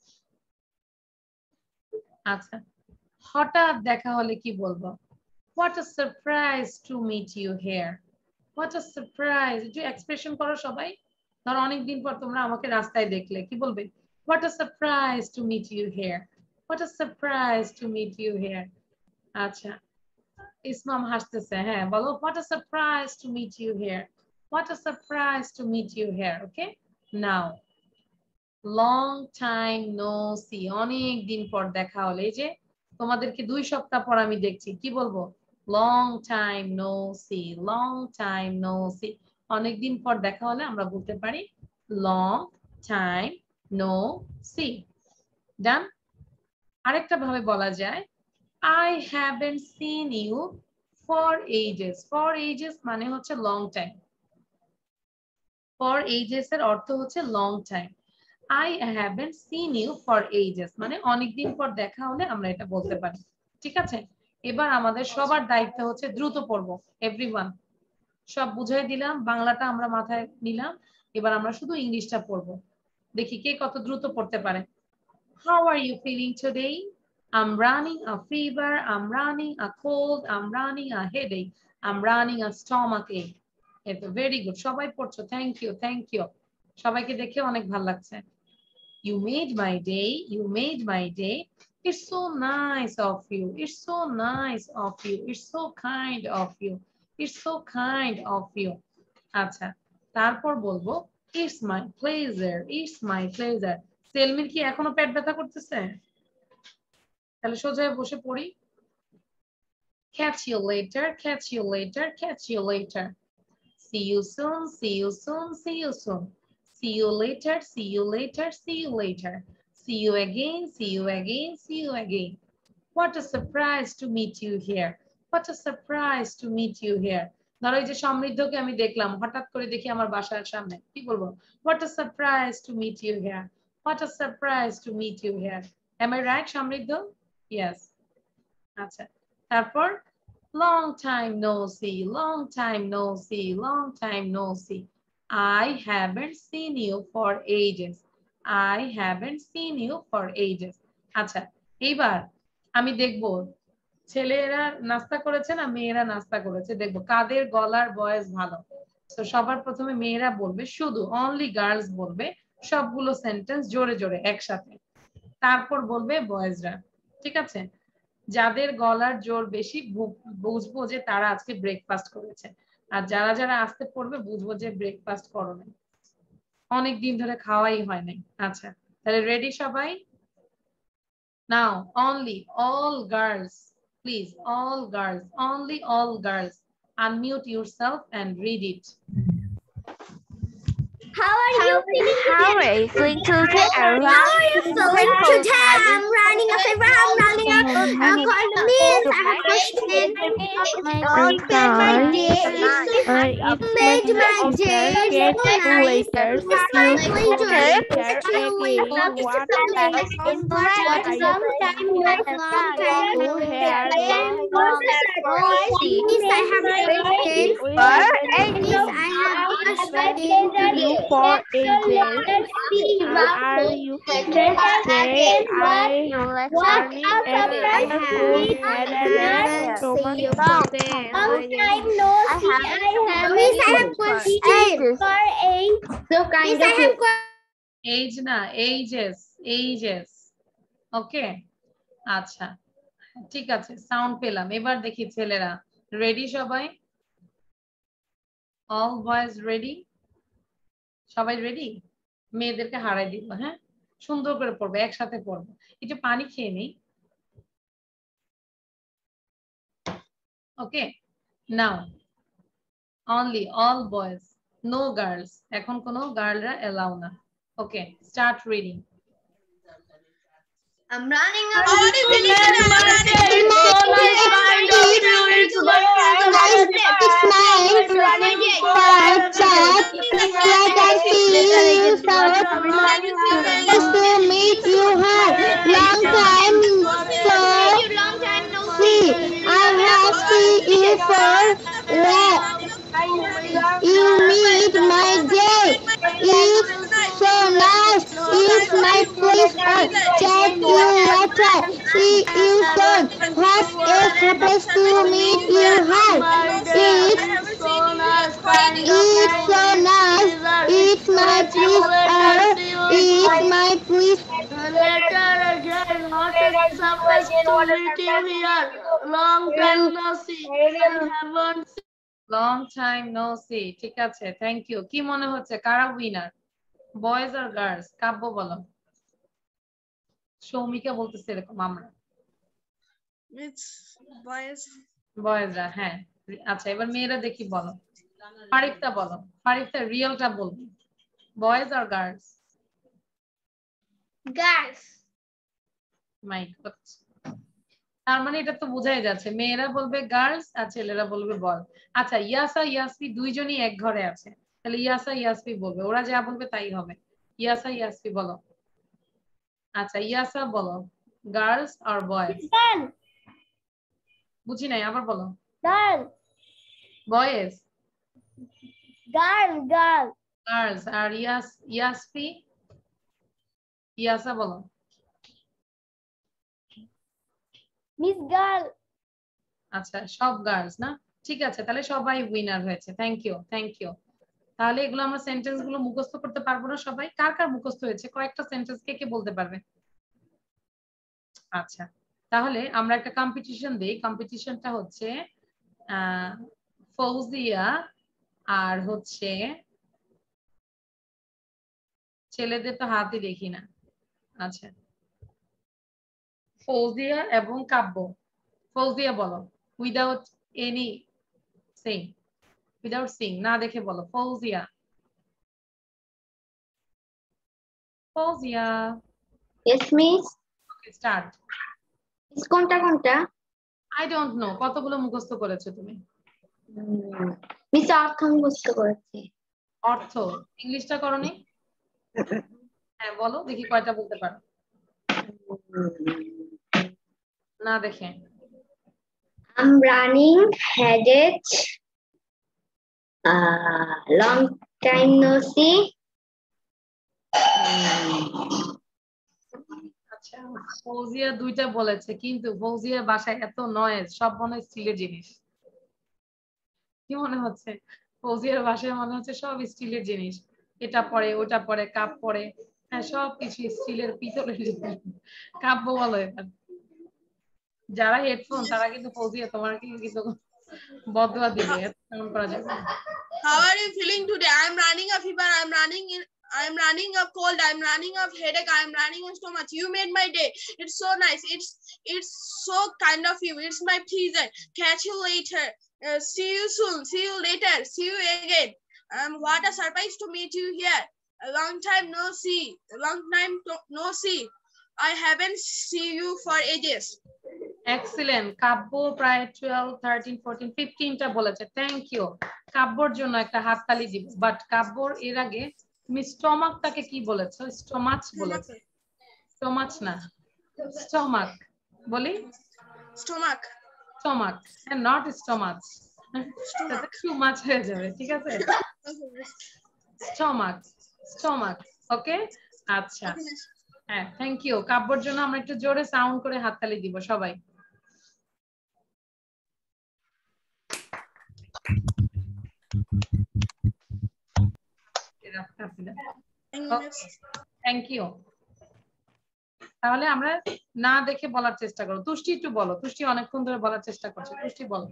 আচ্ছা হঠাৎ দেখা হলে কি বলবো? what a surprise to meet you here, what a surprise। একটু এক্সপ্রেশন করো সবাই। ধরো অনেকদিন পর তোমরা আমাকে রাস্তায় দেখলে, কি বলবে? what a surprise to meet you here, what a surprise to meet you here। আচ্ছা ইসমাম হাসতেছে, হ্যাঁ বলো what a surprise to meet you here, what a surprise to meet you here। okay now long time no see, অনেক দিন পর দেখা হলে, এই যে তোমাদেরকে 2 সপ্তাহ পর আমি দেখছি, কি বলবো? long time no see, long time no see। অনেক দিন পর দেখা হলে আমরা বলতে পারি long time no see। ডান। আরেকটা ভাবে বলা যায় I haven't seen you for ages, for ages মানে হচ্ছে long time, for ages এর অর্থ হচ্ছে long time। I haven't seen you for ages মানে অনেকদিন পর দেখা হলে আমরা এটা বলতে পারি। ঠিক আছে, এবার আমাদের সবার দায়িত্ব হচ্ছে দ্রুত পড়বো। এভরিওয়ান সব বুঝাই দিলাম, বাংলাটা আমরা মাথায় নিলাম, এবার আমরা শুধু ইংলিশটা পড়বো। দেখি কে কত দ্রুত পড়তে পারে। How are you feeling today? I'm running a fever, I'm running a cold, I'm running a headache, I'm running a stomach ache. এটা ভেরি গুড, সবাই পড়ছো, থ্যাংক ইউ থ্যাংক ইউ। সবাইকে দেখে অনেক ভালো লাগছে। You made my day, you made my day. It's so nice of you, it's so nice of you, it's so kind of you, it's so kind of you. আচ্ছা, তারপর বলবো it's my pleasure, it's my pleasure. সেলমির কি এখনো পেট ব্যথা করতেছে? তাহলে সোজা বসে পড়ি। Catch you later, catch you later, catch you later. See you soon, see you soon, see you soon. See you later, see you later, see you later. See you again, see you again, see you again. What a surprise to meet you here. What a surprise to meet you here. ধরো এই যে সমৃদ্ধকে আমি দেখলাম, হঠাৎ করে দেখি আমার বাসার সামনে, কি বলবো? What a surprise to meet you here. What a surprise to meet you here. Am I right, সমৃদ্ধ? Yes. আচ্ছা, তারপর long time no see, long time no see, long time no see. I haven't seen you for ages. I haven't seen you for ages. আচ্ছা, এইবার আমি দেখবো ছেলেরা নাস্তা করেছে না মেয়েরা নাস্তা করেছে, দেখবো কাদের গলার ভয়েস ভালো। তো সবার প্রথমে মেয়েরা বলবে, শুধু অনলি গার্লস বলবে সবগুলো সেন্টেন্স জোরে জোরে একসাথে, তারপর বলবে বয়েজরা। ঠিক আছে, যাদের গলার জোর বেশি বুঝবো যে তারা আজকে ব্রেকফাস্ট করেছে, আর যারা যারা আস্তে পড়বে বুঝবো যে ব্রেকফাস্ট করো নাই, অনেকদিন ধরে খাওয়াই হয় নাই। আচ্ছা, তাহলে রেডি সবাই? Now only all girls, please all girls, only all girls, unmute yourself and read it. How are you feeling today? How are you feeling today? How are you feeling today? I'm running a fever. I'm running a cold. Miss, I have a question. I'm My day made my day. For ages. Are you today? Long time no see. Miss, I have question. For age. So kind of. Age না, ages, ages. ওকে, আচ্ছা ঠিক আছে, sound পেলাম। এবার দেখি ছেলেরা ready সবাই? All boys ready? সবাই রেডি? মেয়েদেরকে হারাই দিব, হ্যাঁ সুন্দর করে পড়বে, একসাথে পড়বো। একটু পানি খেয়ে নেই। Okay, now only all boys, no girls, এখন কোনো গার্লরা এলাও না। Okay, start reading. I'm running up. You made my day. It's so nice. It's my pleasure. Chat you later. See you soon. What a surprise to meet you here. It's so nice. It's my pleasure. It's my pleasure. Later again, what a surprise to meet you here. Long time no see. Haven't seen. Long time no see. ঠিক আছে, thank you. কি মনে হচ্ছে কারা winner, boys আর girls? Kabya বলো। সৌমিকা বলতেছে এরকম আমরা। বয়েজরা, হ্যাঁ আচ্ছা, এবার মেয়েরা দেখি বলো। ফারিফতা বলো, ফারিফতা রিয়েলটা বলবি। বয়েজ আর গার্লস? Girls. মাই গড, তার মানে এটা তো বোঝাই যাচ্ছে মেয়েরা বলবে গার্লস আর ছেলেরা বলবে বয়। আচ্ছা, ইয়াসা ইয়াসপি দুইজনই এক ঘরে আছে, তাহলে ইয়াসা ইয়াসপি বলবে, ওরা যা বলবে তাই হবে। ইয়াসা ইয়াসফি বলো। আচ্ছা ইয়াসা বলো, গার্লস আর বয়েজ? বুঝি নাই, আবার বলো। Girl. Boys, Girl. Girl. Girls. আর ইয়াসফি, ইয়াসা বলো। Miss Girl. আচ্ছা সব গার্লস না, ঠিক আছে, তাহলে সবাই উইনার হয়েছে। Thank you, thank you. তাহলে এগুলো আমরা সেন্টেন্স গুলো মুখস্থ করতে পারবো না সবাই? কার কার মুখস্থ হয়েছে কয়েকটা সেন্টেন্স কে কে বলতে পারবে? আচ্ছা তাহলে আমরা একটা কম্পিটিশন দেই। কম্পিটিশনটা হচ্ছে ফৌজিয়া আর হচ্ছে ছেলেদের তো হাতই দেখি না। আচ্ছা ফৌজিয়া এবং কাব্য। ফৌজিয়া বলো উইদাউট এনি সিং, উইদাউট সিং, না দেখে বলো Fouzia. Fouzia. Yes, Miss. Okay start. Miss কোনটা কোনটা? আই ডোন্ট নো, কতগুলো মুখস্থ করেছো তুমি? Miss অর্থ মুখস্থ করেছি। অর্থ, ইংলিশটা করনি? হ্যাঁ বলো দেখি কয়টা বলতে পারো। না দেখে। I'm running, headed, long time no see. আচ্ছা ফৌজিয়া দুইটা বলেছে, কিন্তু ফৌজিয়ার বাসায় এত নয়েজ, সব মনে হয় স্টিলের জিনিস। কি মনে হচ্ছে? ফৌজিয়ার বাসায় মনে হচ্ছে সব স্টিলের জিনিস, এটা পরে ওটা পরে, কাপ পরে, হ্যাঁ সব কিছু স্টিলের পিতলের জিনিস। কাব্য বলো এবার। যারা হেডফোন তারা কিন্তু ফৌজিয়া তোমার কিন্তু বদুয়া দিবে, এমন করা যাবে না। How are you feeling today? I'm running a fever. I'm running a cold. I'm running a headache. I'm running a stomach. You made my day. It's so nice. It's so kind of you. It's my pleasure. Catch you later. See you soon. See you later. See you again. What a surprise to meet you here. A long time no see. A long time no see. I haven't seen you for ages. Excellent. Kabya প্রায় 12, 13, 14, 15টা বলেছে। Thank you. কাব্যর জন্য একটা হাততালি দিব। But কাব্যর এর আগে তুমি স্টমাকটাকে কি বলেছো? স্টমাচ বলেছো। স্টমাচ না, স্টমাক বলি। Stomach. Stomach, not stomach. তাতে টু মাচ হয়ে যাবে, ঠিক আছে? Stomach, stomach. ওকে আচ্ছা হ্যাঁ থ্যাংক ইউ। কাব্যর জন্য আমরা একটু জোরে সাউন্ড করে হাততালি দিব সবাই। Thank you. তাহলে আমরা না দেখে বলার চেষ্টা করো। তুষ্টি একটু বলো, তুষ্টি অনেকক্ষণ ধরে বলার চেষ্টা করছে, তুষ্টি বলো।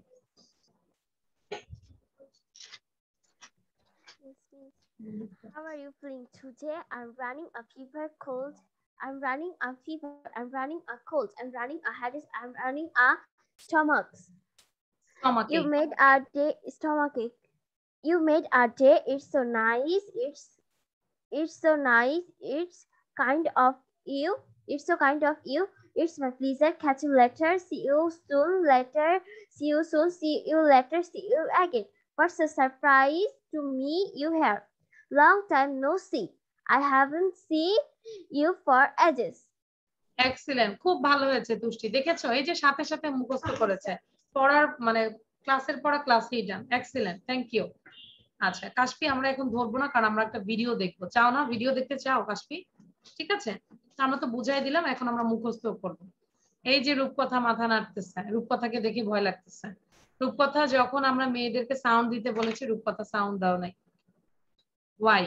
How are you feeling today? I'm running a fever, cold. I'm running a fever. I'm running a cold. I'm running a headache. I'm running a stomach. Stomachache. You made a day stomachache. You made a day. It's so nice. It's so nice. It's kind of you. It's so kind of you. It's my pleasure. Catch you later. See you soon. Later. See you soon. See you later. See you again. What's a surprise to me you here? Long time no see. I haven't seen you for ages. Excellent, খুব ভালো হয়েছে তুষ্টি। দেখেছো এই যে সাথে সাথে মুখস্থ করেছে, পড়ার মানে ক্লাসের পড়া ক্লাসেই যান। Excellent, thank you. আচ্ছা কাশফি আমরা এখন ধরবো না, কারণ আমরা একটা ভিডিও দেখবো। চাও না? ভিডিও দেখতে চাও কাশফি? ঠিক আছে, আমরা তো বুঝাই দিলাম, এখন আমরা মুখস্থ করবো। এই যে রূপকথা মাথা নাড়তেছে, রূপকথাকে দেখে ভয় লাগতেছে। রূপকথা যখন আমরা মেয়েদেরকে সাউন্ড দিতে বলেছি, রূপকথা সাউন্ড দাও নাই, ওয়াই?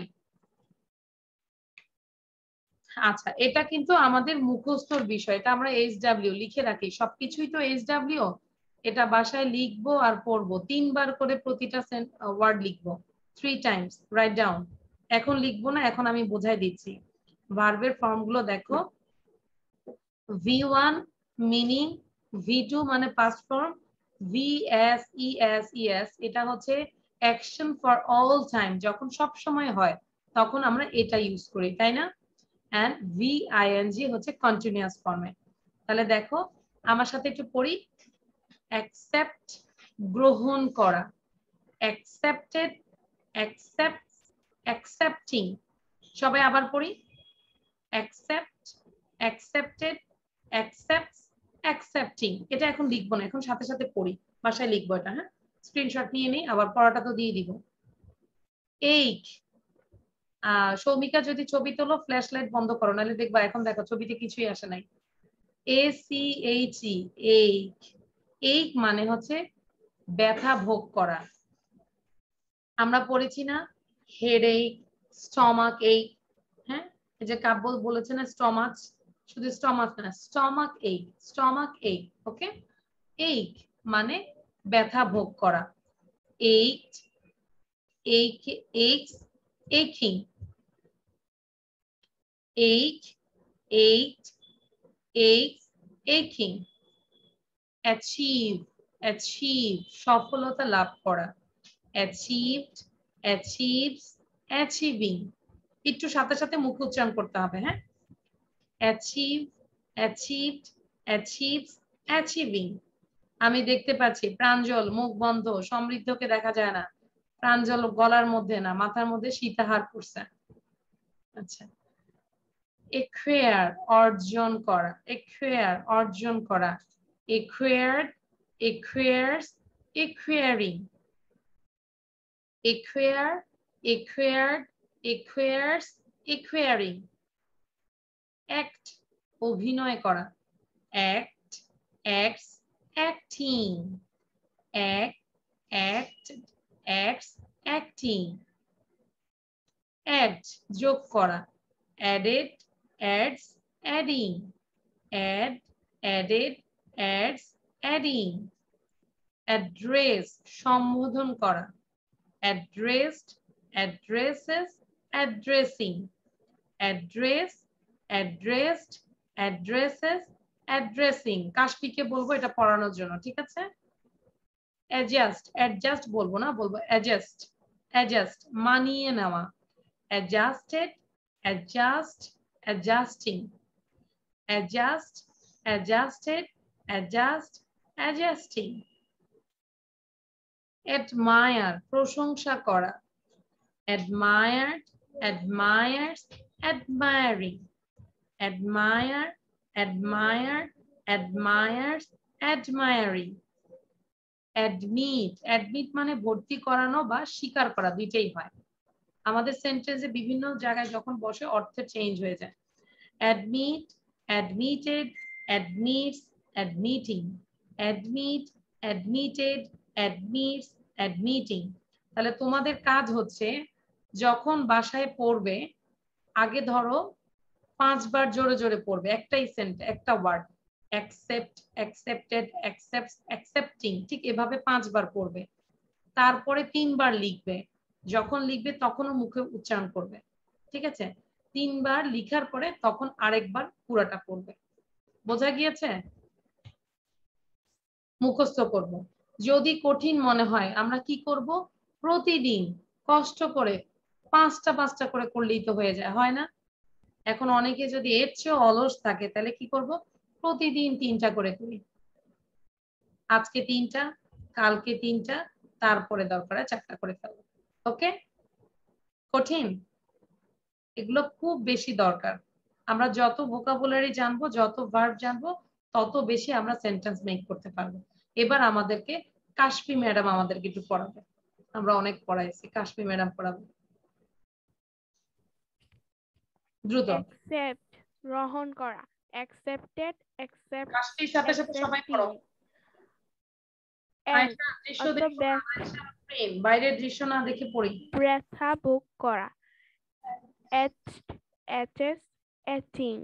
আচ্ছা এটা কিন্তু আমাদের মুখস্থর বিষয়, এটা আমরা SW লিখে রাখি, সবকিছুই তো SW। এটা বাসায় লিখবো আর পড়বো, 3 বার করে প্রতিটা ওয়ার্ড লিখবো, 3 টাইমস, রাইট ডাউন। এখন লিখবো না, এখন আমি বোঝাই দিচ্ছি। ভার্বের ফর্মগুলো দেখো, V1 মিনিং, V2 মানে পাস্ট ফর্ম, VS এটা হচ্ছে অ্যাকশন ফর অল টাইম, যখন সব সময় হয় তখন আমরা এটা ইউজ করি, তাই না? and VING হচ্ছে কন্টিনিউয়াস ফর্মে। তাহলে দেখো আমার সাথে একটু পড়ি। অ্যাকসেপ্ট গ্রহণ করা, অ্যাকসেপ্টেড, অ্যাকসেপ্ট, অ্যাকসেপ্টিং, সবাই আবার পড়ি। accept, accepted, accepts, accepting। এটা এখন লিখবো না, এখন সাথে সাথে পড়ি, বাসায় লিখবো এটা। হ্যাঁ, স্ক্রিনশট নিয়ে নিই, আবার পড়াটা তো দিয়ে দিব। ache, সৌমিকা যদি ছবি তোলো ফ্ল্যাশ লাইট বন্ধ করো, নাহলে দেখবা এখন দেখো ছবিতে কিছুই আসে নাই। ACHE, ache, ache মানে হচ্ছে ব্যথা ভোগ করা। আমরা পড়েছি না হেডেক, স্টমাক এইক। হ্যাঁ, এই যে কাব্য বলেছে না স্টমাক, শুধু স্টমাক না, স্টমাক এইক, স্টমাক এইক। ওকে, এইক মানে ব্যথা ভোগ করা। এইক, এইক, এইকস, এইকিং। এইক, এইক, এইকস, এইকিং। অ্যাচিভ, অ্যাচিভ সফলতা লাভ করা। achieved, achieves, achieving। একটু সাথে সাথে মুখ উচ্চারণ করতে হবে। হ্যাঁ, achieve, achieved, achieves, achieving। আমি দেখতে পাচ্ছি প্রাঞ্জল মুখ বন্ধ, সমৃদ্ধকে দেখা যায় না। প্রাঞ্জল গলার মধ্যে না, মাথার মধ্যে সীতাহার করছে। আচ্ছা, acquire অর্জন করা, acquire অর্জন করা। acquired, acquires, acquiring। acquire, acquired, acquires, acquiring। act অভিনয় করা। act, acts, acting। act, act, acts, acting। add যোগ করা। added, adds, adding। add, added, adds, adding। address সম্বোধন করা। addressed, addresses, addressing। address, addressed, addresses, addressing। কাশপিকে বলবো এটা পড়ানোর জন্য, ঠিক আছে? adjust, adjust বলবো না, বলবো adjust, adjust মানিয়ে নেওয়া। adjusted, adjust, adjusting। adjust, adjusted, adjust, adjusting। admire প্রশংসা করা। admired, admires, admiring। admire, admired, admires, admiring। admit, admit মানে ভর্তি করানো বা স্বীকার করা, দুইটাই হয়। আমাদের সেন্টেন্সে বিভিন্ন জায়গায় যখন বসে অর্থে চেঞ্জ হয়ে যায়। admit, admitted, admits, admitting। admit, admitted, admits, admitting। তাহলে তোমাদের কাজ হচ্ছে যখন বাসায় পড়বে আগে ধরো 5 বার জোরে জোরে পড়বে একটাই সেন্টেন্স, একটা word. accept, accepted, accepts, accepting। ঠিক এভাবে 5 বার পড়বে, তারপরে 3 বার লিখবে। যখন লিখবে তখনও মুখে উচ্চারণ করবে, ঠিক আছে? 3 বার লিখার পরে তখন আরেকবার পুরোটা পড়বে। বোঝা গিয়েছে? মুখস্থ করব। যদি কঠিন মনে হয় আমরা কি করব, প্রতিদিন কষ্ট করে 5টা 5টা করে করলেই তো হয়ে যায়, হয় না? এখন অনেকে যদি এর চেয়ে অলস থাকে তাহলে কি করব, প্রতিদিন 3টা করে করি। আজকে 3টা, কালকে 3টা, তারপরে দরকার 4টা করে ফেলবো। ওকে? কঠিন? এগুলো খুব বেশি দরকার। আমরা যত ভোকাবুলারি জানবো, যত ভার্ব জানবো, তত বেশি আমরা সেন্টেন্স মেক করতে পারবো। এবার আমাদেরকে কাশফি ম্যাডাম আমাদেরকে একটু পড়াবে। আমরা অনেক পড়াইছি, কাশফি ম্যাডাম পড়াবে। দ্রুত। accept গ্রহণ করা। accepted, accept, কাশফির সাথে সাথে সবাই পড়ো। আয়েশা দৃশ্য দেখো, আয়েশা প্রেম, বাইরের দৃশ্য না দেখে পড়ি। ব্যথা ভোগ করা। etched, etches, etching।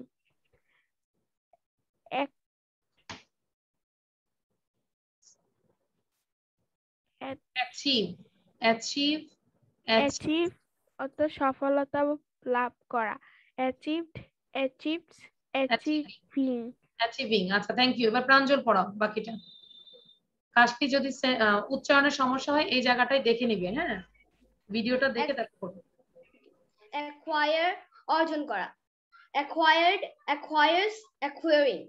achieve, achieve, achieve অর্থ সফলতা লাভ করা। achieved, achieves, achieving। achieving। আচ্ছা, থ্যাংক ইউ। এবার প্রাঞ্জল পড়াও বাকিটা। কাশফি যদি উচ্চারণের সমস্যা হয় এই জায়গাটায় দেখে নিবে। হ্যাঁ, ভিডিওটা দেখে তারপর। acquire অর্জন করা। acquired, acquires, acquiring।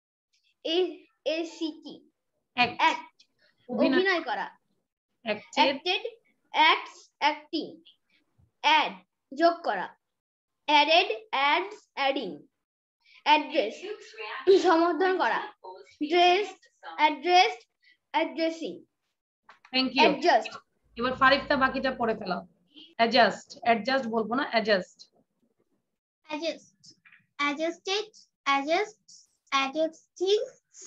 act act অভিনয় করা। acted, acts, acting। add যোগ করা। added, adds, adding. Address, সম্বোধন করা। Dressed, addressed, addressing. Thank you. Adjust. এবার ফারিফতা বাকিটা পড়ে ফেলো। Adjust, adjust বলবো না, adjust. Adjust, adjusted, adjust, adjusting,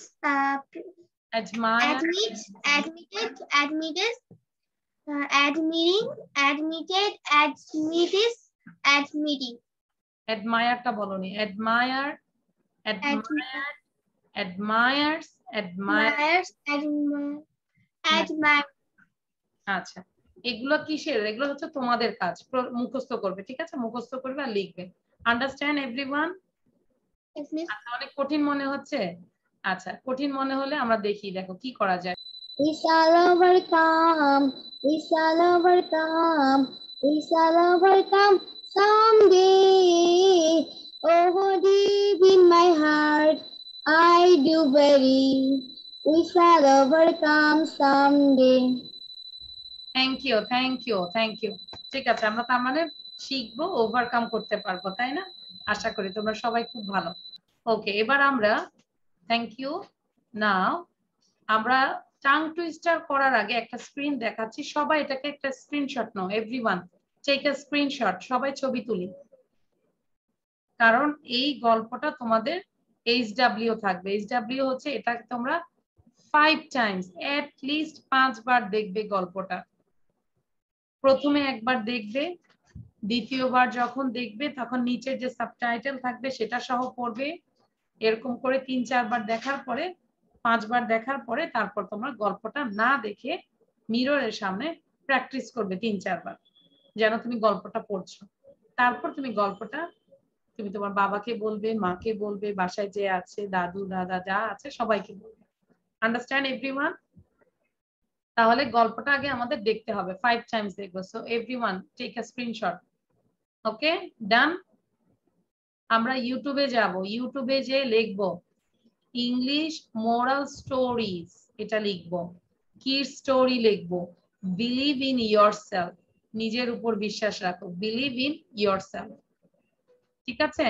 Admire, admit, admitted, admitted, admitting, admitted, admitted, admitting. admireটা বলনি, admire, admire, admires, admire. Admires, admire, admire. আচ্ছা, এগুলো কিসের? এগুলো হচ্ছে তোমাদের কাজ, মুখস্থ করবে, ঠিক আছে? মুখস্থ করবে আর লিখবে। Understand everyone? Yes, miss. আচ্ছা, অনেক কঠিন মনে হচ্ছে? আচ্ছা, কঠিন মনে হলে আমরা দেখি, দেখো কি করা যায়। We shall overcome. We shall overcome. We shall overcome someday. Oh, deep in my heart, I do believe we shall overcome someday. Thank you, thank you, thank you. ঠিক আছে, আমরা তার মানে শিখবো, ওভারকাম করতে পারবো, তাই না? আশা করি তোমরা সবাই খুব ভালো। ওকে, এবার আমরা থ্যাংক ইউ। নাও আমরা টাং টুইস্টার করার আগে একটা স্ক্রিন দেখাচ্ছি, সবাই এটাকে একটা স্ক্রিনশট নাও। এভরিওয়ান টেক আ স্ক্রিনশট, সবাই ছবি তুলি, কারণ এই গল্পটা তোমাদের HW থাকবে। HW হচ্ছে এটা তোমরা 5 টাইমস এট লিস্ট 5 বার দেখবে গল্পটা। প্রথমে একবার দেখবে, দ্বিতীয়বার যখন দেখবে তখন নিচের যে সাবটাইটেল থাকবে সেটা সহ পড়বে। এরকম করে 3-4 বার দেখার পরে, 5 বার দেখার পরে তারপর তোমরা গল্পটা না দেখে মিররের সামনে প্র্যাকটিস করবে 3-4 বার, যেন তুমি গল্পটা পড়ছো। তারপর তুমি গল্পটা তুমি তোমার বাবাকে বলবে, মাকে বলবে, বাসায় যে আছে দাদু দাদা যা আছে সবাইকে বলবে। Understand everyone? তাহলে গল্পটা আগে আমাদের দেখতে হবে, 5 টাইমস দেখবো। So everyone take a screenshot. Okay, done. আমরা ইউটিউবে যাব, ইউটিউবে যে লিখবো ইংলিশ মোরাল স্টোরিজ, এটা লিখবো। কিডস স্টোরি লিখবো। বিলিভ ইন ইয়োরসেলফ, নিজের উপর বিশ্বাস রাখো, বিলিভ ইন ইয়োরসেলফ। ঠিক আছে?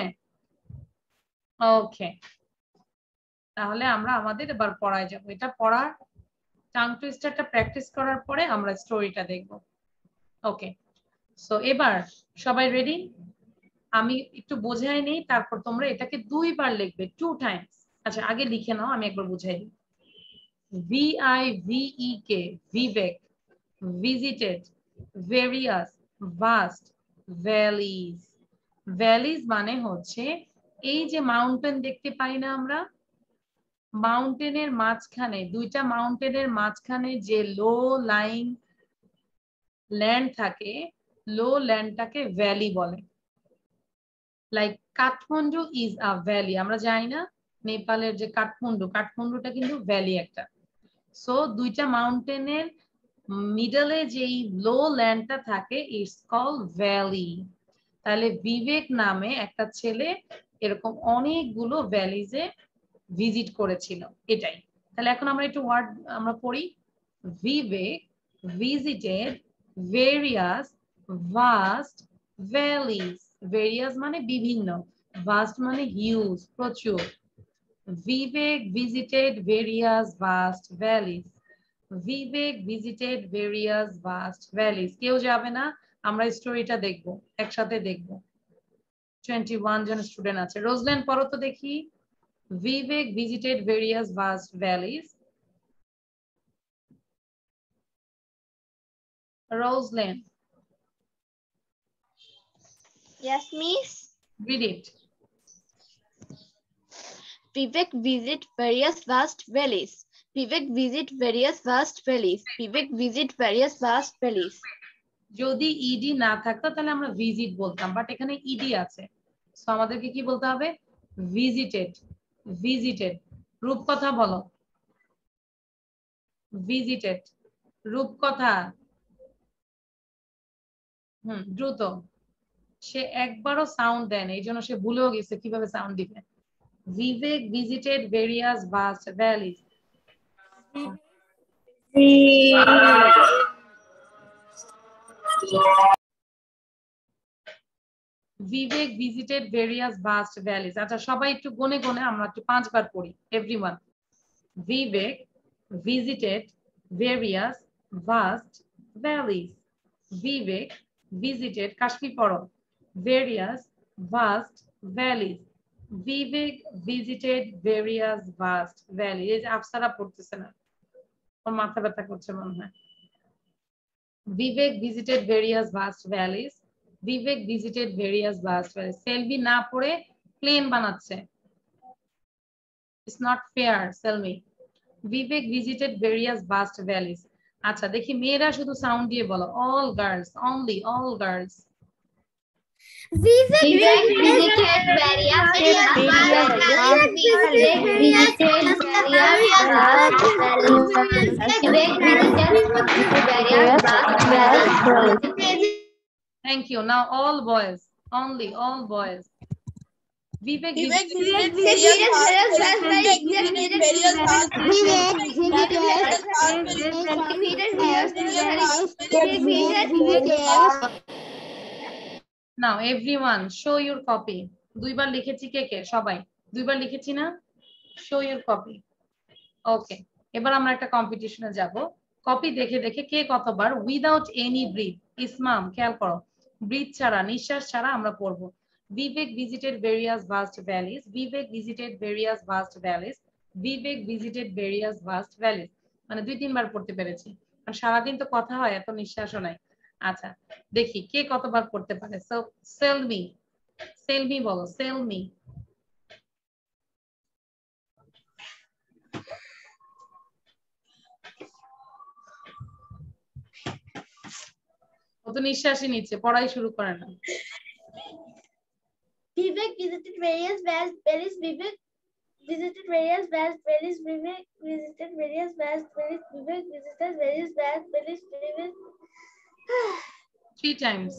ওকে, তাহলে আমরা আমাদের এবার পড়ায় যাব। এটা পড়ার টাং টুইস্টারটা প্র্যাকটিস করার পরে আমরা স্টোরিটা দেখব। ওকে, সো এবার সবাই রেডি? আমি একটু বোঝাই নেই, তারপর তোমরা এটাকে 2 বার লিখবে, 2 টাইমস। আচ্ছা, আগে লিখে নাও, আমি একবার বুঝাই দিই। VIVEK, vivac, visited, various, vast, valleys. Valleys মানে হচ্ছে এই যে মাউন্টেন দেখতে পাই না আমরা, মাউন্টেনের মাঝখানে, দুইটা মাউন্টেনের মাঝখানে যে লো লাইং ল্যান্ড থাকে, লো ল্যান্ডটাকে ভ্যালি বলে। Like Kathmandu is a valley. আমরা জানি না নেপালের যে কাঠমান্ডু, কাঠমান্ডুটা কিন্তু ভ্যালি একটা। সো দুইটা মাউন্টেনের মিডলে যেই লো ল্যান্ডটা থাকে ইটস কল ভ্যালি। তাহলে বিবেক নামে একটা ছেলে এরকম অনেকগুলো ভ্যালিজে ভিজিট করেছিল, এটাই। তাহলে এখন আমরা একটু ওয়ার্ড আমরা পড়ি। Vivek visited various vast valleys. Various মানে বিভিন্ন, ভাস্ট মানে হিউজ, প্রচুর। Vivek visited various vast valleys. Vivek visited various vast valleys. কেউ যাবে না, আমরা স্টোরিটা দেখবো, একসাথে দেখবো। 21 জন স্টুডেন্ট আছে। রোজলেন পড়ো তো দেখি। Vivek visited various vast valleys. Rosalind. Yes, miss. Read it. Vivek visit various vast valleys. Vivek visit various vast valleys. Vivek visit various vast valleys. যদি ইডি না থাকতো তাহলে আমরা ভিজিট বলতাম, বাট এখানে ইডি আছে, সো আমাদেরকে কি বলতে হবে? ভিজিটেড। ভিজিটেড। রূপকথা বলো। ভিজিটেড। রূপকথা। দ্রুত। সে একবারও সাউন্ড দেয় না, এই জন্য সে ভুলেও গেছে কিভাবে সাউন্ড দিবে। Vivek visited various vast valleys. Vivek visited various vast valleys. আচ্ছা সবাই একটু গনে গনে আমরা একটু 5 বার পড়ি everyone. Vivek visited various vast valleys. Vivek visited Kashfi পড়ো various vast valleys. Vivek visited various vast valleys. এই যে আফসারা পড়তেছে না, ওর মাথা ব্যথা করছে মনে হয়। Vivek visited various vast valleys. Vivek visited various vast valleys. Selvi না পড়ে প্লেন বানাচ্ছে। It's not fair, Selvi. Vivek visited various vast valleys. আচ্ছা দেখি মেয়েরা শুধু সাউন্ড দিয়ে বলো, all girls, only all girls. Vivek visited various vast valleys. Thank you. Now all boys, only all boys. Vivek visited Now everyone show your copy. দুইবার লিখেছি কে কে? সবাই দুইবার লিখেছি না? Show your copy. Okay, এবার আমরা একটা কম্পিটিশনে যাব। কপি দেখে দেখে কে কতবার উইদাউট এনি ব্রিথ, ইসমাম খেয়াল করো, ব্রিথ ছাড়া নিঃশ্বাস ছাড়া আমরা পড়বো। Vivek visited various vast valleys. Vivek visited various vast valleys. Vivek visited various vast valleys. মানে 2-3 বার পড়তে পেরেছি, কারণ সারাদিন তো কথা হয়, এত নিঃশ্বাসও নাই। আচ্ছা দেখি কে কতবার পড়তে পারে। সো সেলমি, সেলমি বলো, সেলমি। ও তো নিঃশ্বাসই নিচ্ছে, পড়াই শুরু করে না। Vivek visited various vast valleys. Vivek visited various vast valleys. Vivek visited various vast valleys. Vivek visited various vast valleys. Vivek 3 times.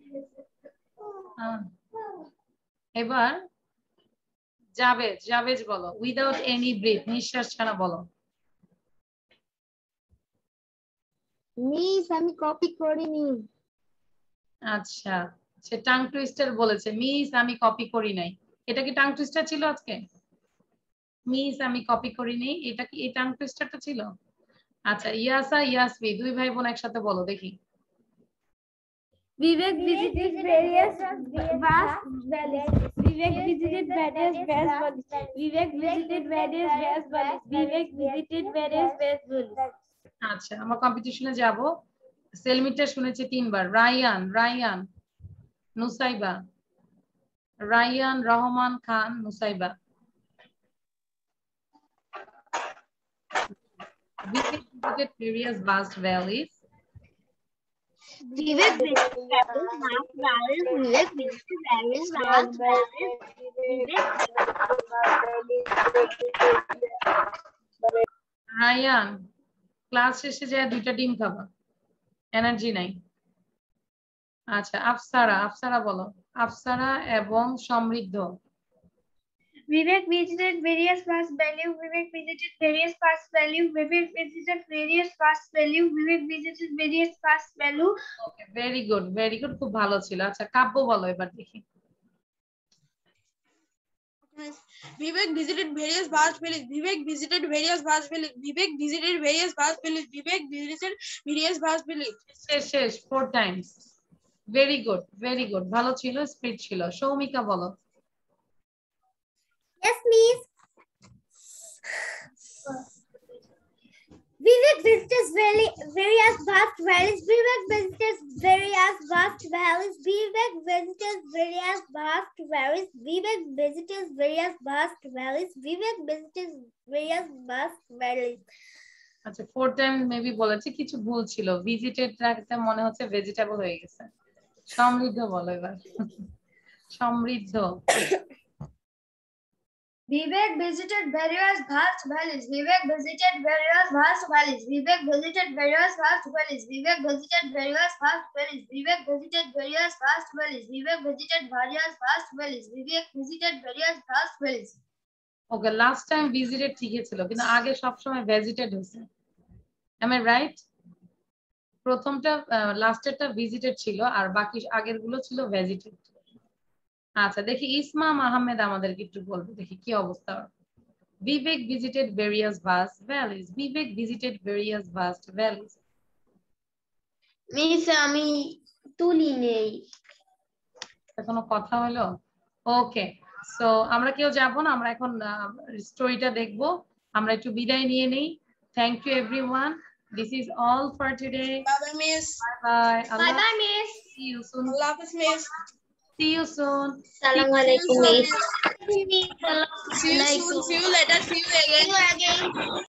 এবার জাভেদ, জাভেদ বলো উইদাউট এনি ব্রিথ, নিঃশ্বাস ছাড়া বলো। মিস আমি কপি করিনি। আচ্ছা সে টাং টুইস্টার বলেছে, মিস আমি কপি করি নাই। এটা কি টাং টুইস্টার ছিল আজকে? মিস আমি কপি করি নাই, এটা কি এই টাং টুইস্টারটা ছিল? আচ্ছা ইয়াসা, ইয়াসমি, দুই ভাই বোন একসাথে বলো দেখি। Vivek visited various vast valleys. Vivek visited various vast valleys. Vivek visited various vast valleys. Vivek visited various vast valleys. আচ্ছা আমরা কম্পিটিশনে যাব। সেলমিটা শুনেছি 3 বার। Rayan, Rayan, Nusaiba, Rayan, Rahman Khan, Nusaiba. Vivek visited various vast valleys. Vivek visited various vast valleys. Vivek visited various vast valleys. Rayan class শেষে যায় 2টা ডিম খাবা, এনার্জি নাই। আচ্ছা আফসারা, আফসারা বলো, আফসারা এবং সমৃদ্ধ। Vivek visited various vast valleys. Vivek visited various vast valleys. Vivek visited various vast valleys. Vivek visited various vast valleys. Okay very good, very good, খুব ভালো ছিল। আচ্ছা কাব্য বলো এবার দেখি। Vivek visited various vast valleys. Vivek visited various vast valleys. Vivek visited various vast valleys. Vivek visited various vast valleys. শেষ শেষ 4 times. Very good, very good, ভালো ছিল, স্পিড ছিল। সৌমিকা বলো। Yes, miss. Vivek visited various vast valleys. Vivek visited various vast valleys. Vivek visited various vast valleys. Vivek visited various vast valleys. Vivek visited various vast valleys. আচ্ছা 4 time maybe বলেছি, কিছু ভুল ছিল। Visited রাখতে মনে হচ্ছে ভেজিটেবল হয়ে গেছে। সমৃদ্ধ বলো এবার। সমৃদ্ধ। Vivek visited various vast valleys. Vivek visited various vast valleys. Vivek visited various vast valleys. Vivek visited various vast valleys. Vivek visited various vast valleys. Vivek visited various vast valleys. Vivek visited various vast valleys. Okay last time visited ঠিকই ছিল, কিন্তু আগে সব সময় visited হয়েছে। am I right? প্রথমটা লাস্টেরটা visited ছিল আর বাকি আগের গুলো ছিল ভিজিটেড। আচ্ছা দেখি ইসমাম আহমেদ আমাদেরকে একটু বলবে, দেখি কি অবস্থা। Vivek visited various vast valleys. Vivek visited various vast valleys. Miss আমি তুলি নেই। কোনো কথা হলো? ওকে, সো আমরা কেউ যাব না, আমরা এখন স্টোরিটা দেখবো। আমরা একটু বিদায় নিয়ে নেই। Thank you everyone, this is all for today. Bye bye miss. Bye bye. Bye bye, miss. See you soon. আল্লাহ হাফেজ miss. See you soon. Assalamu alaikum, miss. See you soon. See you later. See you again.